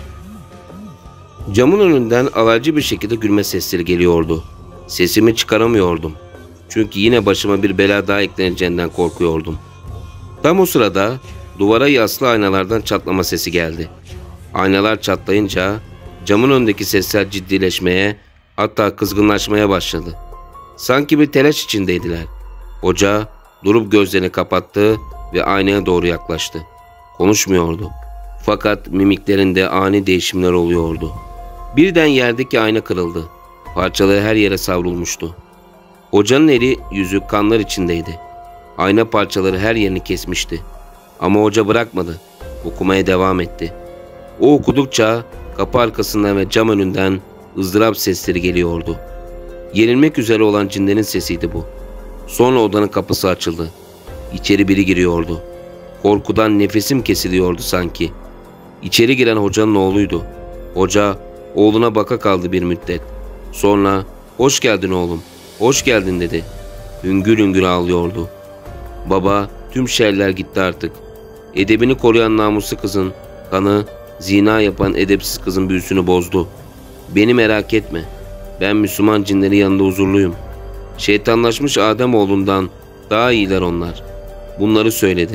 [SPEAKER 1] Camın önünden alaycı bir şekilde gülme sesleri geliyordu. Sesimi çıkaramıyordum. Çünkü yine başıma bir bela daha ekleneceğinden korkuyordum. Tam o sırada duvara yaslı aynalardan çatlama sesi geldi. Aynalar çatlayınca camın önündeki sesler ciddileşmeye, hatta kızgınlaşmaya başladı. Sanki bir telaş içindeydiler. Hoca durup gözlerini kapattı ve aynaya doğru yaklaştı. Konuşmuyordu. Fakat mimiklerinde ani değişimler oluyordu. Birden yerdeki ayna kırıldı. Parçaları her yere savrulmuştu. Hocanın eli, yüzü kanlar içindeydi. Ayna parçaları her yerini kesmişti. Ama hoca bırakmadı. Okumaya devam etti. O okudukça kapı arkasından ve cam önünden ızdırap sesleri geliyordu. Yenilmek üzere olan cinlerin sesiydi bu. Sonra odanın kapısı açıldı. İçeri biri giriyordu. Korkudan nefesim kesiliyordu sanki. İçeri giren hocanın oğluydu. Hoca oğluna baka kaldı bir müddet. Sonra "Hoş geldin oğlum, hoş geldin" dedi. Hüngür hüngür ağlıyordu. Baba, tüm şerler gitti artık. Edebini koruyan namuslu kızın kanı, zina yapan edepsiz kızın büyüsünü bozdu. Beni merak etme. Ben Müslüman cinleri yanında huzurluyum. Şeytanlaşmış Ademoğlundan daha iyiler onlar. Bunları söyledi.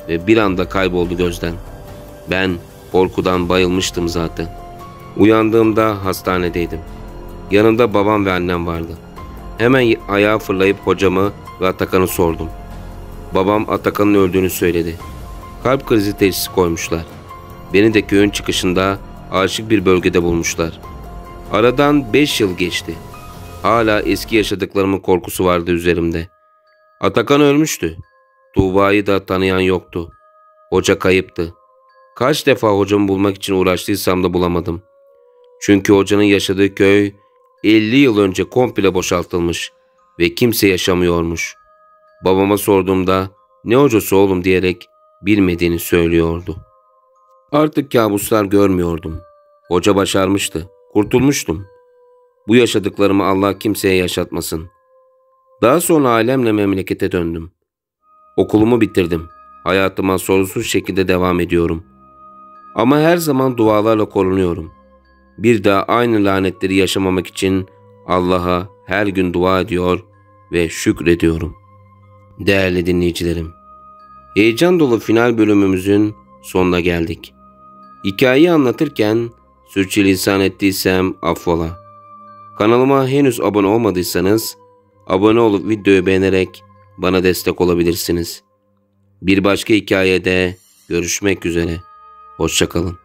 [SPEAKER 1] ve bir anda kayboldu gözden. Ben korkudan bayılmıştım zaten. Uyandığımda hastanedeydim. Yanımda babam ve annem vardı. Hemen ayağa fırlayıp hocamı ve Atakan'ı sordum. Babam Atakan'ın öldüğünü söyledi. Kalp krizi teşhisi koymuşlar. Beni de köyün çıkışında aşık bir bölgede bulmuşlar. Aradan beş yıl geçti. Hala eski yaşadıklarımın korkusu vardı üzerimde. Atakan ölmüştü. Tuğba'yı da tanıyan yoktu. Hoca kayıptı. Kaç defa hocamı bulmak için uğraştıysam da bulamadım. Çünkü hocanın yaşadığı köy elli yıl önce komple boşaltılmış ve kimse yaşamıyormuş. Babama sorduğumda ne hocası oğlum diyerek bilmediğini söylüyordu. Artık kabuslar görmüyordum. Hoca başarmıştı. Kurtulmuştum. Bu yaşadıklarımı Allah kimseye yaşatmasın. Daha sonra ailemle memlekete döndüm. Okulumu bitirdim. Hayatıma sorunsuz şekilde devam ediyorum. Ama her zaman dualarla korunuyorum. Bir daha aynı lanetleri yaşamamak için Allah'a her gün dua ediyor ve şükrediyorum. Değerli dinleyicilerim, heyecan dolu final bölümümüzün sonuna geldik. Hikayeyi anlatırken sürçülisan ettiysem affola. Kanalıma henüz abone olmadıysanız abone olup videoyu beğenerek bana destek olabilirsiniz. Bir başka hikayede görüşmek üzere. Hoşça kalın.